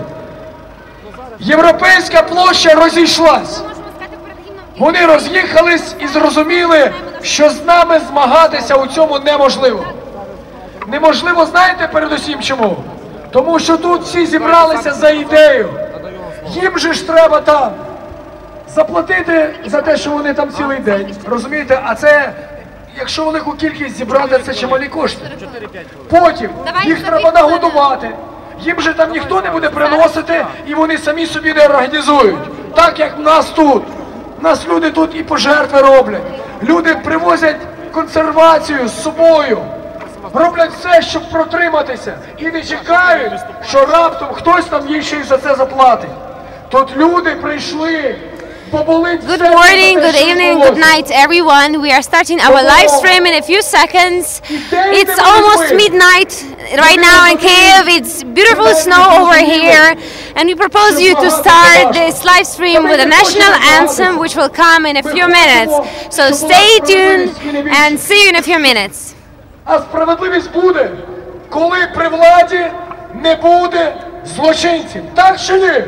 Європейська площа розійшлась. Вони роз'їхались і зрозуміли, що з нами змагатися у цьому неможливо. Неможливо, знаєте, передусім чому? Тому що тут всі зібралися за ідею. Їм же ж треба там заплатити за те, що вони там цілий день. Розумієте? А це, якщо велику кількість зібрати, це чималі кошти. Потім їх треба нагодувати. Їм же там ніхто не буде приносити, і вони самі собі не організують. Так, як в нас тут. У нас люди тут і пожертви роблять. Люди привозять консервацію з собою. Роблять все, щоб протриматися. І не чекають, що раптом хтось там їй ще й за це заплатить. Тут люди прийшли. Good morning, good evening, good night, everyone. We are starting our live stream in a few seconds. It's almost midnight right now in Kyiv. It's beautiful snow over here. And we propose you to start this live stream with a national anthem, which will come in a few minutes. So stay tuned and see you in a few minutes. А справедливість буде, коли при владі не буде злочинців. Так чи ні?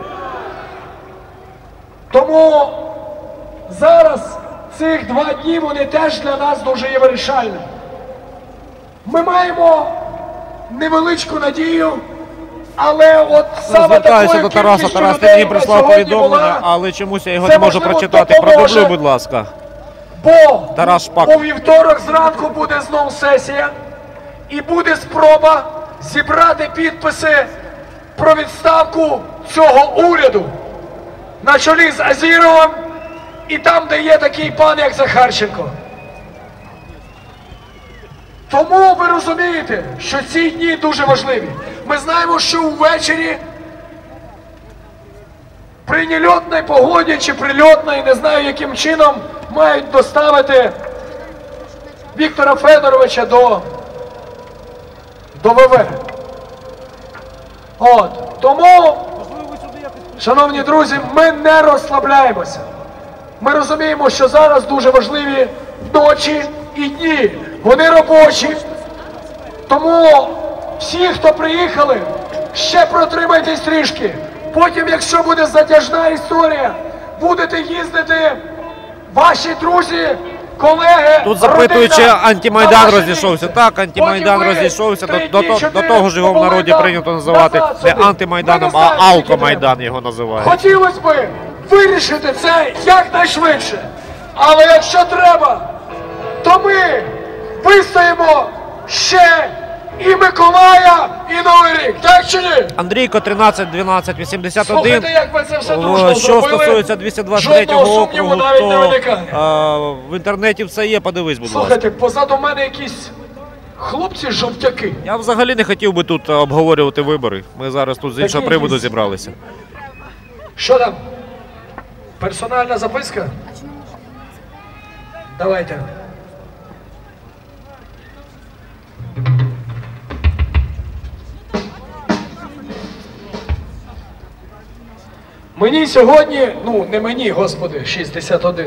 Тому зараз цих 2 дні, вони теж для нас дуже є вирішальними. Ми маємо невеличку надію, але от саме Звертаюся такою до Тараса. кількістю Тарас людей, мені яка прислав сьогодні повідомлення, була, але чомусь я його це, не можу можливо, прочитати. допоможе. Продублюй, будь ласка. Бо Тарас Шпак. у вівторок зранку буде знову сесія, і буде спроба зібрати підписи про відставку цього уряду на чолі з Азіровим і там, де є такий пан, як Захарченко. Тому ви розумієте, що ці дні дуже важливі. Ми знаємо, що ввечері при нельотній погоді чи прильотній, не знаю яким чином, мають доставити Віктора Федоровича до ВВ. От. Тому, шановні друзі, ми не розслабляємося. Ми розуміємо, що зараз дуже важливі ночі і дні. Вони робочі. Тому всі, хто приїхали, ще протримайтесь трішки. Потім, якщо буде затяжна історія, будете їздити, ваші друзі, колеги, Тут запитують, чи родина, антимайдан на ваше розійшовся. місце. Так, антимайдан Потім ви розійшовся. 3-4 До того ж його в народі коли прийнято там називати назад не сюди. антимайданом, Ми не а знаємо, скільки алкомайдан треба. його називають. Хотілося б вирішити це якнайшвидше. Але якщо треба, то ми вистоїмо ще і Миколая, і Новий рік. Так чи ні? Андрійко 13 12 81. Слухайте, як ви це все дружно Що зробили. стосується 223 Жодного сумніву округу, навіть не то виникає. в інтернеті все є, подивись, будь ласка. Слухайте, позаду мене якісь хлопці-жовтяки. Я взагалі не хотів би тут обговорювати вибори. Ми зараз тут з іншого Такі приводу якісь. зібралися. Що там? Персональна записка? Давайте. Мені сьогодні, ну не мені, Господи, 61.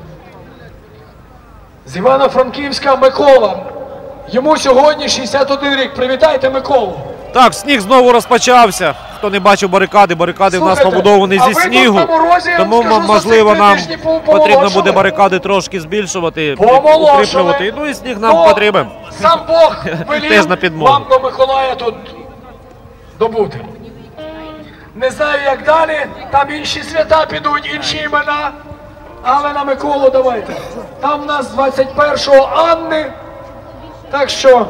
З Івано-Франківська Микола. Йому сьогодні 61 рік. Привітайте Миколу. Так, сніг знову розпочався. Хто не бачив барикади, барикади в нас Слухайте, побудовані а зі ви тут снігу. на морозі, я вам Тому, скажу, за можливо, цих нам тижнів потрібно помолодшали. буде барикади трошки збільшувати, Помолодшали. укріплювати. Ну і сніг нам Ну, потрібен. Сам Бог Теж велів на підмогу. вам до Миколая тут добути. Не знаю, як далі, там інші свята підуть, інші імена. Але на Миколу давайте. Там в нас 21-го Анни. Так що...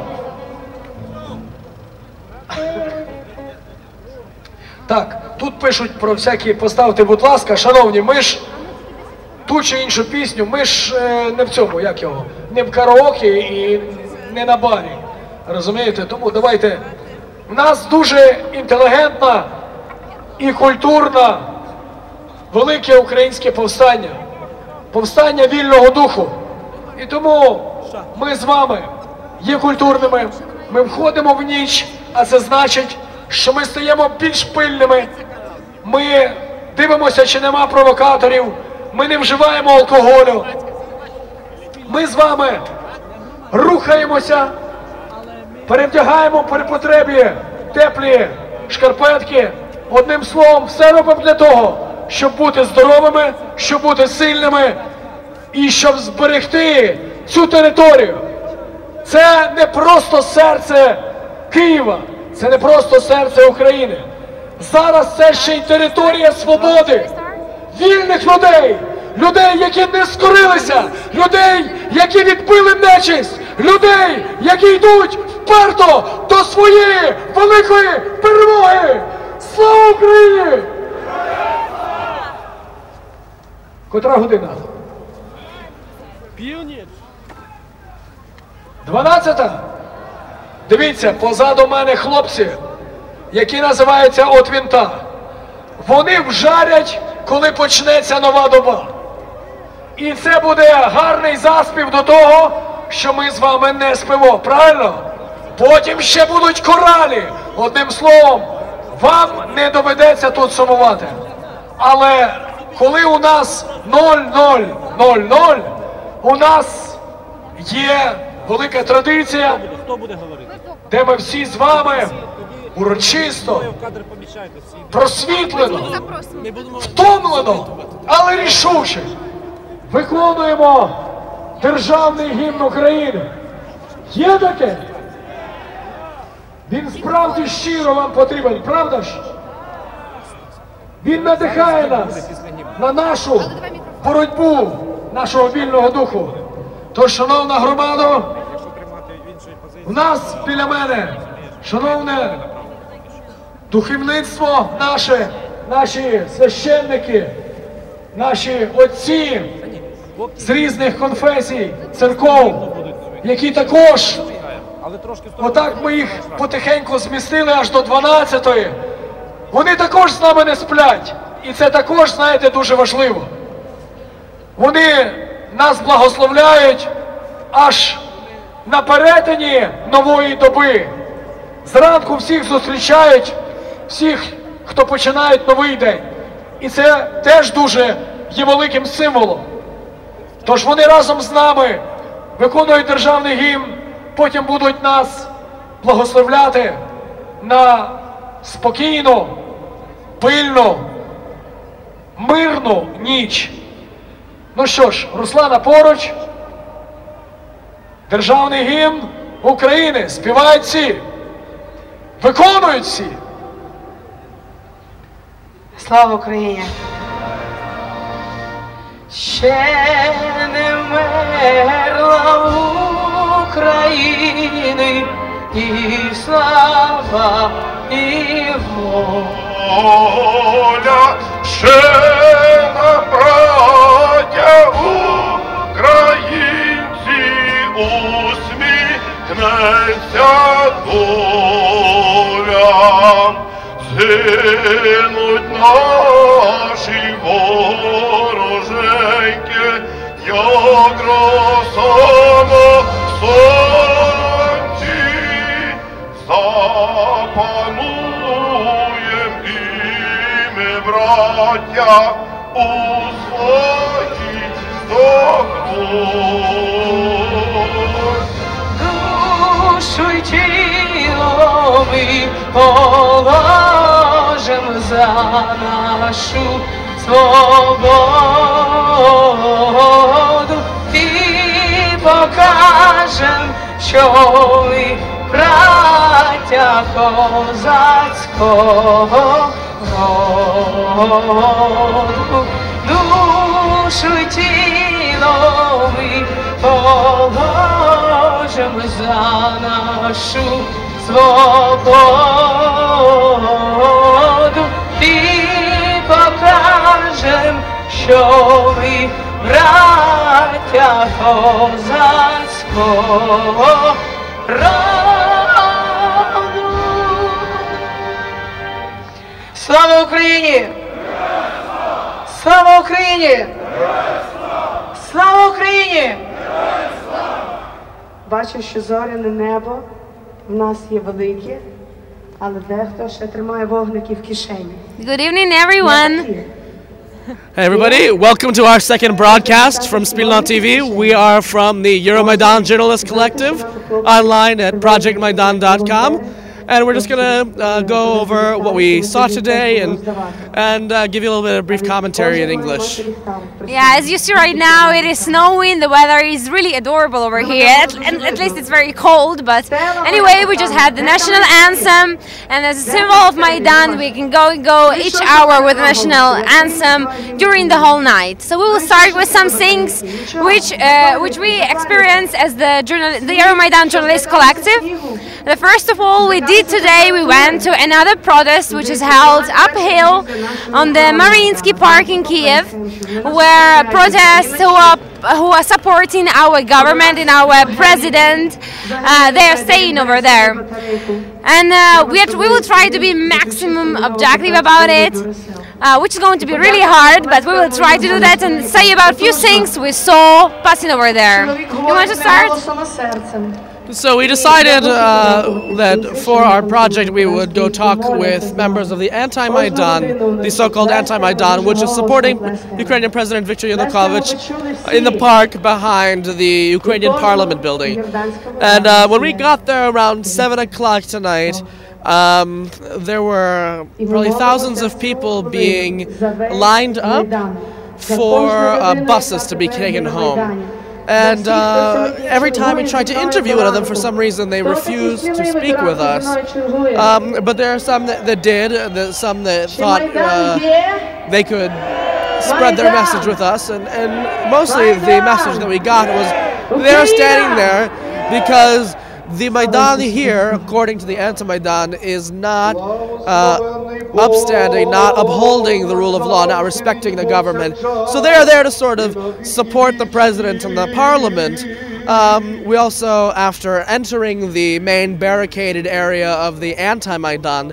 Так, тут пишуть про всякі, поставте, будь ласка, шановні, ми ж ту чи іншу пісню, ми ж не в цьому, як його, не в караоке і не на барі, розумієте? Тому давайте, в нас дуже інтелігентна і культурна велике українське повстання, повстання вільного духу. І тому ми з вами є культурними, ми входимо в ніч, а це значить, що ми стаємо більш пильними, ми дивимося, чи нема провокаторів, ми не вживаємо алкоголю. Ми з вами рухаємося, перевдягаємо при потребі теплі шкарпетки. Одним словом, все робимо для того, щоб бути здоровими, щоб бути сильними і щоб зберегти цю територію. Це не просто серце Києва, це не просто серце України. Зараз це ще й територія свободи, вільних людей, людей, які не скорилися, людей, які відбили нечисть, людей, які йдуть вперто до своєї великої перемоги. Слава Україні! Котра година? 12-та? Дивіться, позаду мене хлопці, які називаються «От вінта». Вони вжарять, коли почнеться нова доба. І це буде гарний заспів до того, що ми з вами не спимо, правильно? Потім ще будуть коралі. Одним словом, вам не доведеться тут сумувати. Але коли у нас 00:00, у нас є велика традиція, де ми всі з вами урочисто, просвітлено, втомлено, але рішуче виконуємо державний гімн України. Є таке? Він справді щиро вам потрібен, правда ж? Він надихає нас на нашу боротьбу, нашого вільного духу. Тож, шановна громада, в нас біля мене, шановне духовництво наше, наші священники, наші отці з різних конфесій, церков, які також, отак ми їх потихеньку змістили аж до 12-ї, вони також з нами не сплять. І це також, знаєте, дуже важливо. Вони нас благословляють аж на перетині нової доби. Зранку всіх зустрічають, всіх, хто починають новий день. І це теж дуже є великим символом. Тож вони разом з нами виконують державний гімн, потім будуть нас благословляти на спокійну, пильну, мирну ніч. Ну що ж, Руслана поруч. Державний гімн України співають всі, виконують всі. Слава Україні! Ще не вмерла України і слава, і воля, ще на браття українці усміхнеться доля. Згинуть наші вороженьки, як роса на сонці, запануєм і ми браття, у своїй здобуть. Душу й тіло ми положим за нашу свободу і покажем, що ми браття козацького роду. Душу й тіло ми положим за нашу свободу і покажем, що ми браття козацького роду. Слава Україні! Слава Україні! Слава Україні! Бачу, що зоряне небо в нас є велике, але дехто ще тримає вогники в кишені. Good evening, everyone. Hey everybody, welcome to our second broadcast from Spilna TV. We are from the Euromaidan Journalist Collective, online at projectmaidan.com. And we're just going to go over what we saw today and give you a little bit of brief commentary in English. Yeah, as you see right now, it is snowing. The weather is really adorable over here. At least it's very cold, but anyway, we just had the national anthem, and as a symbol of Maidan, we can go each hour with the national anthem during the whole night. So we will start with some things which we experienced as the Euromaidan Journalist Collective. First of all, today we went to another protest which is held uphill on the Mariinsky Park in Kiev, where protests who are supporting our government and our president, they are staying over there. And we will try to be maximum objective about it, which is going to be really hard, but we will try to do that and say about a few things we saw passing over there. You want to start? So we decided that for our project we would go talk with members of the anti-Maidan, the so-called anti-Maidan, which is supporting Ukrainian President Viktor Yanukovych in the park behind the Ukrainian Parliament building. And when we got there around 7 o'clock tonight, there were probably thousands of people being lined up for buses to be taken home. And every time we tried to interview one of them, for some reason they refused to speak with us. But there are some that did, some that thought they could spread their message with us. And mostly the message that we got was they're standing there because the Maidan here, according to the anti-Maidan, is not upstanding, not upholding the rule of law, not respecting the government. So they are there to sort of support the president and the parliament. We also, after entering the main barricaded area of the anti-Maidan,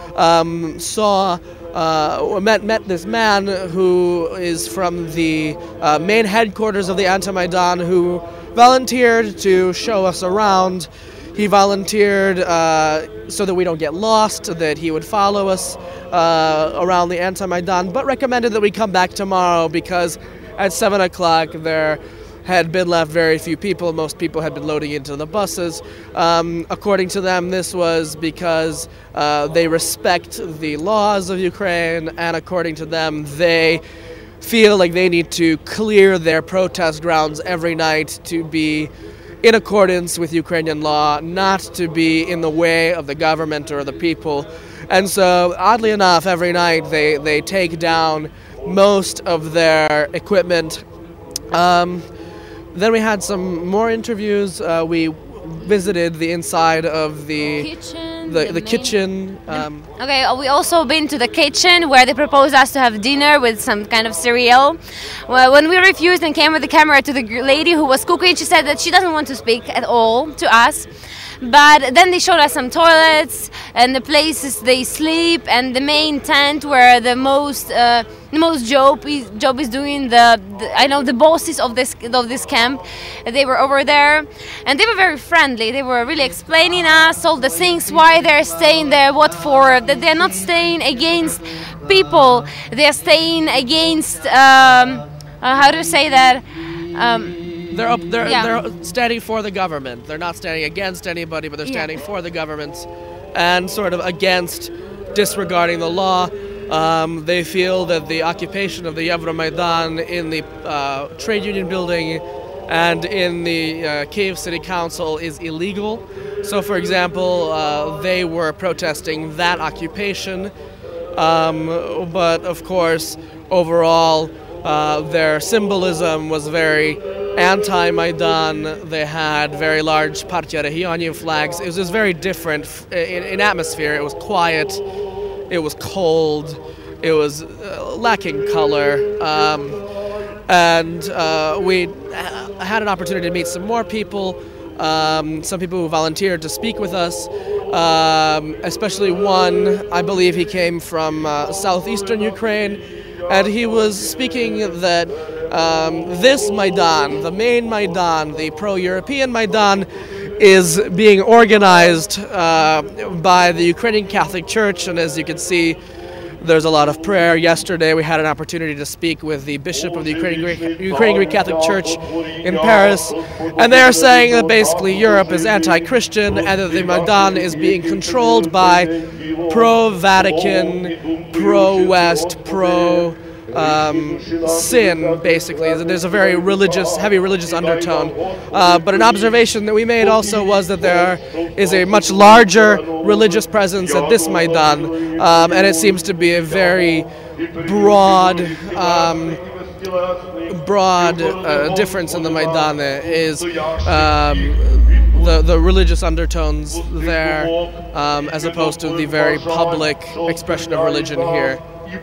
met this man who is from the main headquarters of the anti-Maidan, who volunteered to show us around. He volunteered so that we don't get lost, that he would follow us around the anti-Maidan, but recommended that we come back tomorrow because at 7 o'clock there had been left very few people. Most people had been loading into the buses. According to them, this was because they respect the laws of Ukraine, and according to them, they feel like they need to clear their protest grounds every night to be in accordance with Ukrainian law, not to be in the way of the government or the people. And so, oddly enough, every night they take down most of their equipment. Then we had some more interviews. We visited the inside of the kitchen. Okay, we also been to the kitchen where they proposed us to have dinner with some kind of cereal. Well, when we refused and came with the camera to the lady who was cooking, she said that she doesn't want to speak at all to us. But then they showed us some toilets and the places they sleep and the main tent where the most job is doing. I know the bosses of this camp. They were over there, and they were very friendly. They were really explaining us all the things, why they're staying there, what for. That they're not staying against people. They're staying against how to say that. They're standing for the government. They're not standing against anybody, but they're standing for the government and sort of against disregarding the law. They feel that the occupation of the Euromaidan in the trade union building and in the Kyiv City Council is illegal. So, for example, they were protesting that occupation, but of course, overall, their symbolism was very anti-Maidan. They had very large Partia Regionium flags. It was just very different in atmosphere. It was quiet, it was cold, it was lacking color, and we had an opportunity to meet some more people, some people who volunteered to speak with us, especially one, I believe he came from southeastern Ukraine, and he was speaking that this Maidan, the main Maidan, the pro-European Maidan, is being organized by the Ukrainian Catholic Church, and as you can see, there's a lot of prayer. Yesterday we had an opportunity to speak with the Bishop of the Ukrainian Greek Catholic Church in Paris, and they are saying that basically Europe is anti-Christian and that the Maidan is being controlled by pro-Vatican, pro-West, sin, basically. There's a very heavy religious undertone. But an observation that we made also was that there is a much larger religious presence at this Maidan, and it seems to be a very broad difference in the Maidan is the religious undertones there, as opposed to the very public expression of religion here.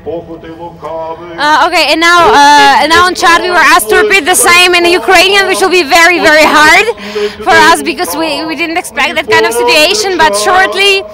Okay, and now on chat we were asked to repeat the same in Ukrainian, which will be very, very hard for us because we didn't expect that kind of situation. But shortly,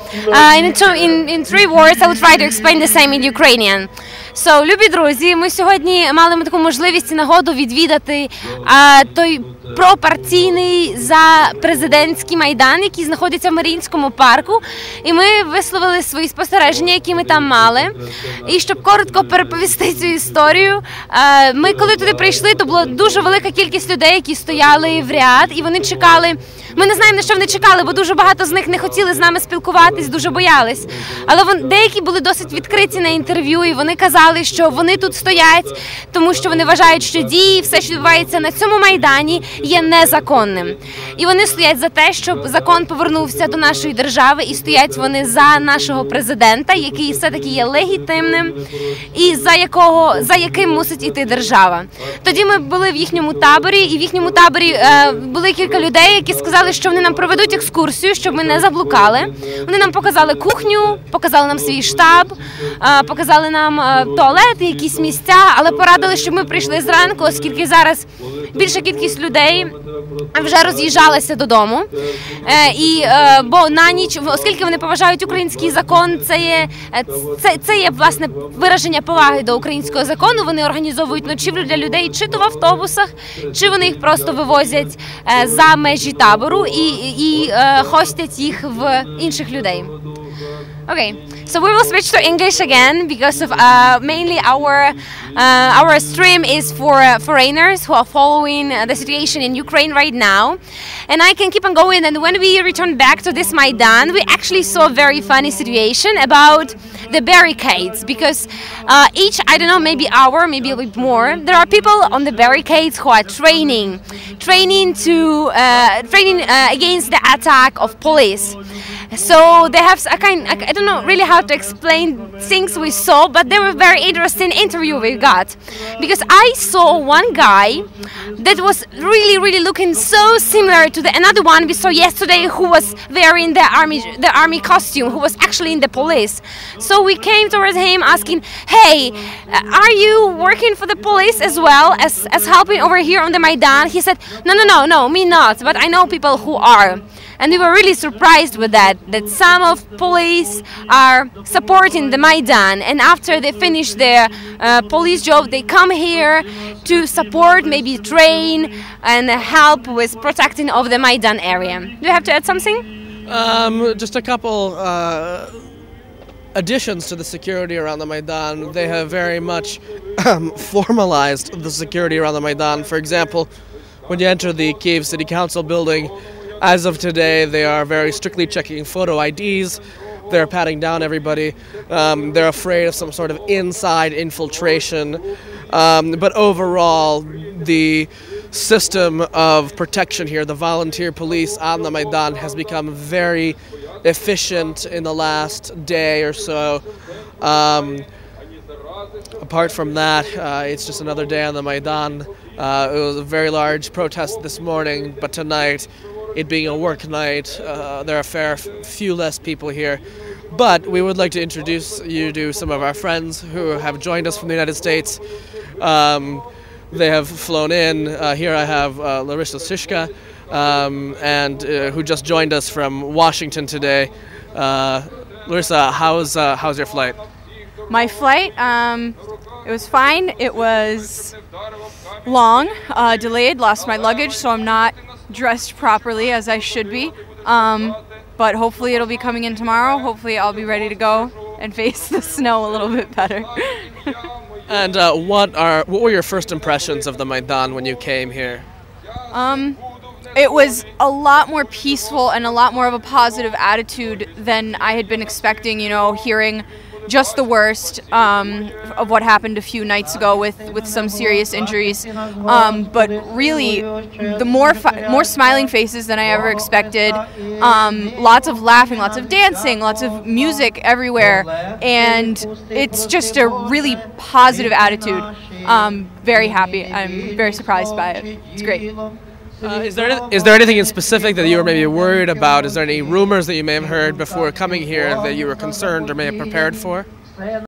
in 3 words, I will try to explain the same in Ukrainian. So, любі друзі, ми сьогодні мали таку можливість і нагоду відвідати той пропартійний за президентський майдан, який знаходиться в Маріїнському парку. І ми висловили свої спостереження, які ми там мали. І щоб коротко переповісти цю історію, ми коли туди прийшли, то була дуже велика кількість людей, які стояли в ряд, і вони чекали. Ми не знаємо, на що вони чекали, бо дуже багато з них не хотіли з нами спілкуватись, дуже боялись. Але деякі були досить відкриті на інтерв'ю, і вони казали, що вони тут стоять, тому що вони вважають, що дії, все, що відбувається на цьому майдані, є незаконним. І вони стоять за те, щоб закон повернувся до нашої держави, і стоять вони за нашого президента, який все-таки є легітимним, і за яким мусить іти держава. Тоді ми були в їхньому таборі, і в їхньому таборі були кілька людей, які сказали, що вони нам проведуть екскурсію, щоб ми не заблукали. Вони нам показали кухню, показали нам свій штаб, показали нам туалети, якісь місця, але порадили, щоб ми прийшли зранку, оскільки зараз більша кількість людей вже роз'їжджалися додому. Бо на ніч, оскільки вони поважають український закон, це є, власне, вираження поваги до українського закону. Вони організовують ночівлю для людей чи то в автобусах, чи вони їх просто вивозять за межі табору і хостять їх в інших людей. Okay, so we will switch to English again because of mainly our stream is for foreigners who are following the situation in Ukraine right now, and I can keep on going. And when we return back to this Maidan, we actually saw a very funny situation about the barricades because each, I don't know, maybe hour, maybe a bit more, there are people on the barricades who are training against the attack of police. So they have I don't know really how to explain things we saw, but they were very interesting interview we got, because I saw one guy that was really looking so similar to another one we saw yesterday, who was wearing the army costume, who was actually in the police. So we came towards him asking, hey, are you working for the police as well as helping over here on the Maidan? He said, no, me not, but I know people who are. And we were really surprised with that some of police are supporting the Maidan, and after they finish their police job, they come here to support, maybe train and help with protecting of the Maidan area. Do you have to add something? Just a couple additions to the security around the Maidan. They have very much formalized the security around the Maidan. For example, when you enter the Kyiv City Council building, as of today, they are very strictly checking photo IDs. They're patting down everybody. They're afraid of some sort of inside infiltration. But overall, the system of protection here, the volunteer police on the Maidan, has become very efficient in the last day or so. Apart from that, it's just another day on the Maidan. It was a very large protest this morning, but tonight, it being a work night, there are a fair few less people here. But we would like to introduce you to some of our friends who have joined us from the United States. They have flown in. Here I have Larissa Shishka, and who just joined us from Washington today. Larissa, how's your flight? My flight, it was fine. It was long, delayed, lost my luggage, so I'm not dressed properly as I should be. But hopefully it'll be coming in tomorrow. Hopefully I'll be ready to go and face the snow a little bit better. And what were your first impressions of the Maidan when you came here? It was a lot more peaceful and a lot more of a positive attitude than I had been expecting, you know, hearing just the worst of what happened a few nights ago with some serious injuries. But really, the more smiling faces than I ever expected. Lots of laughing, lots of dancing, lots of music everywhere, and it's just a really positive attitude. Very happy. I'm very surprised by it. It's great. Is there anything in specific that you were maybe worried about? Is there any rumors that you may have heard before coming here that you were concerned or may have prepared for?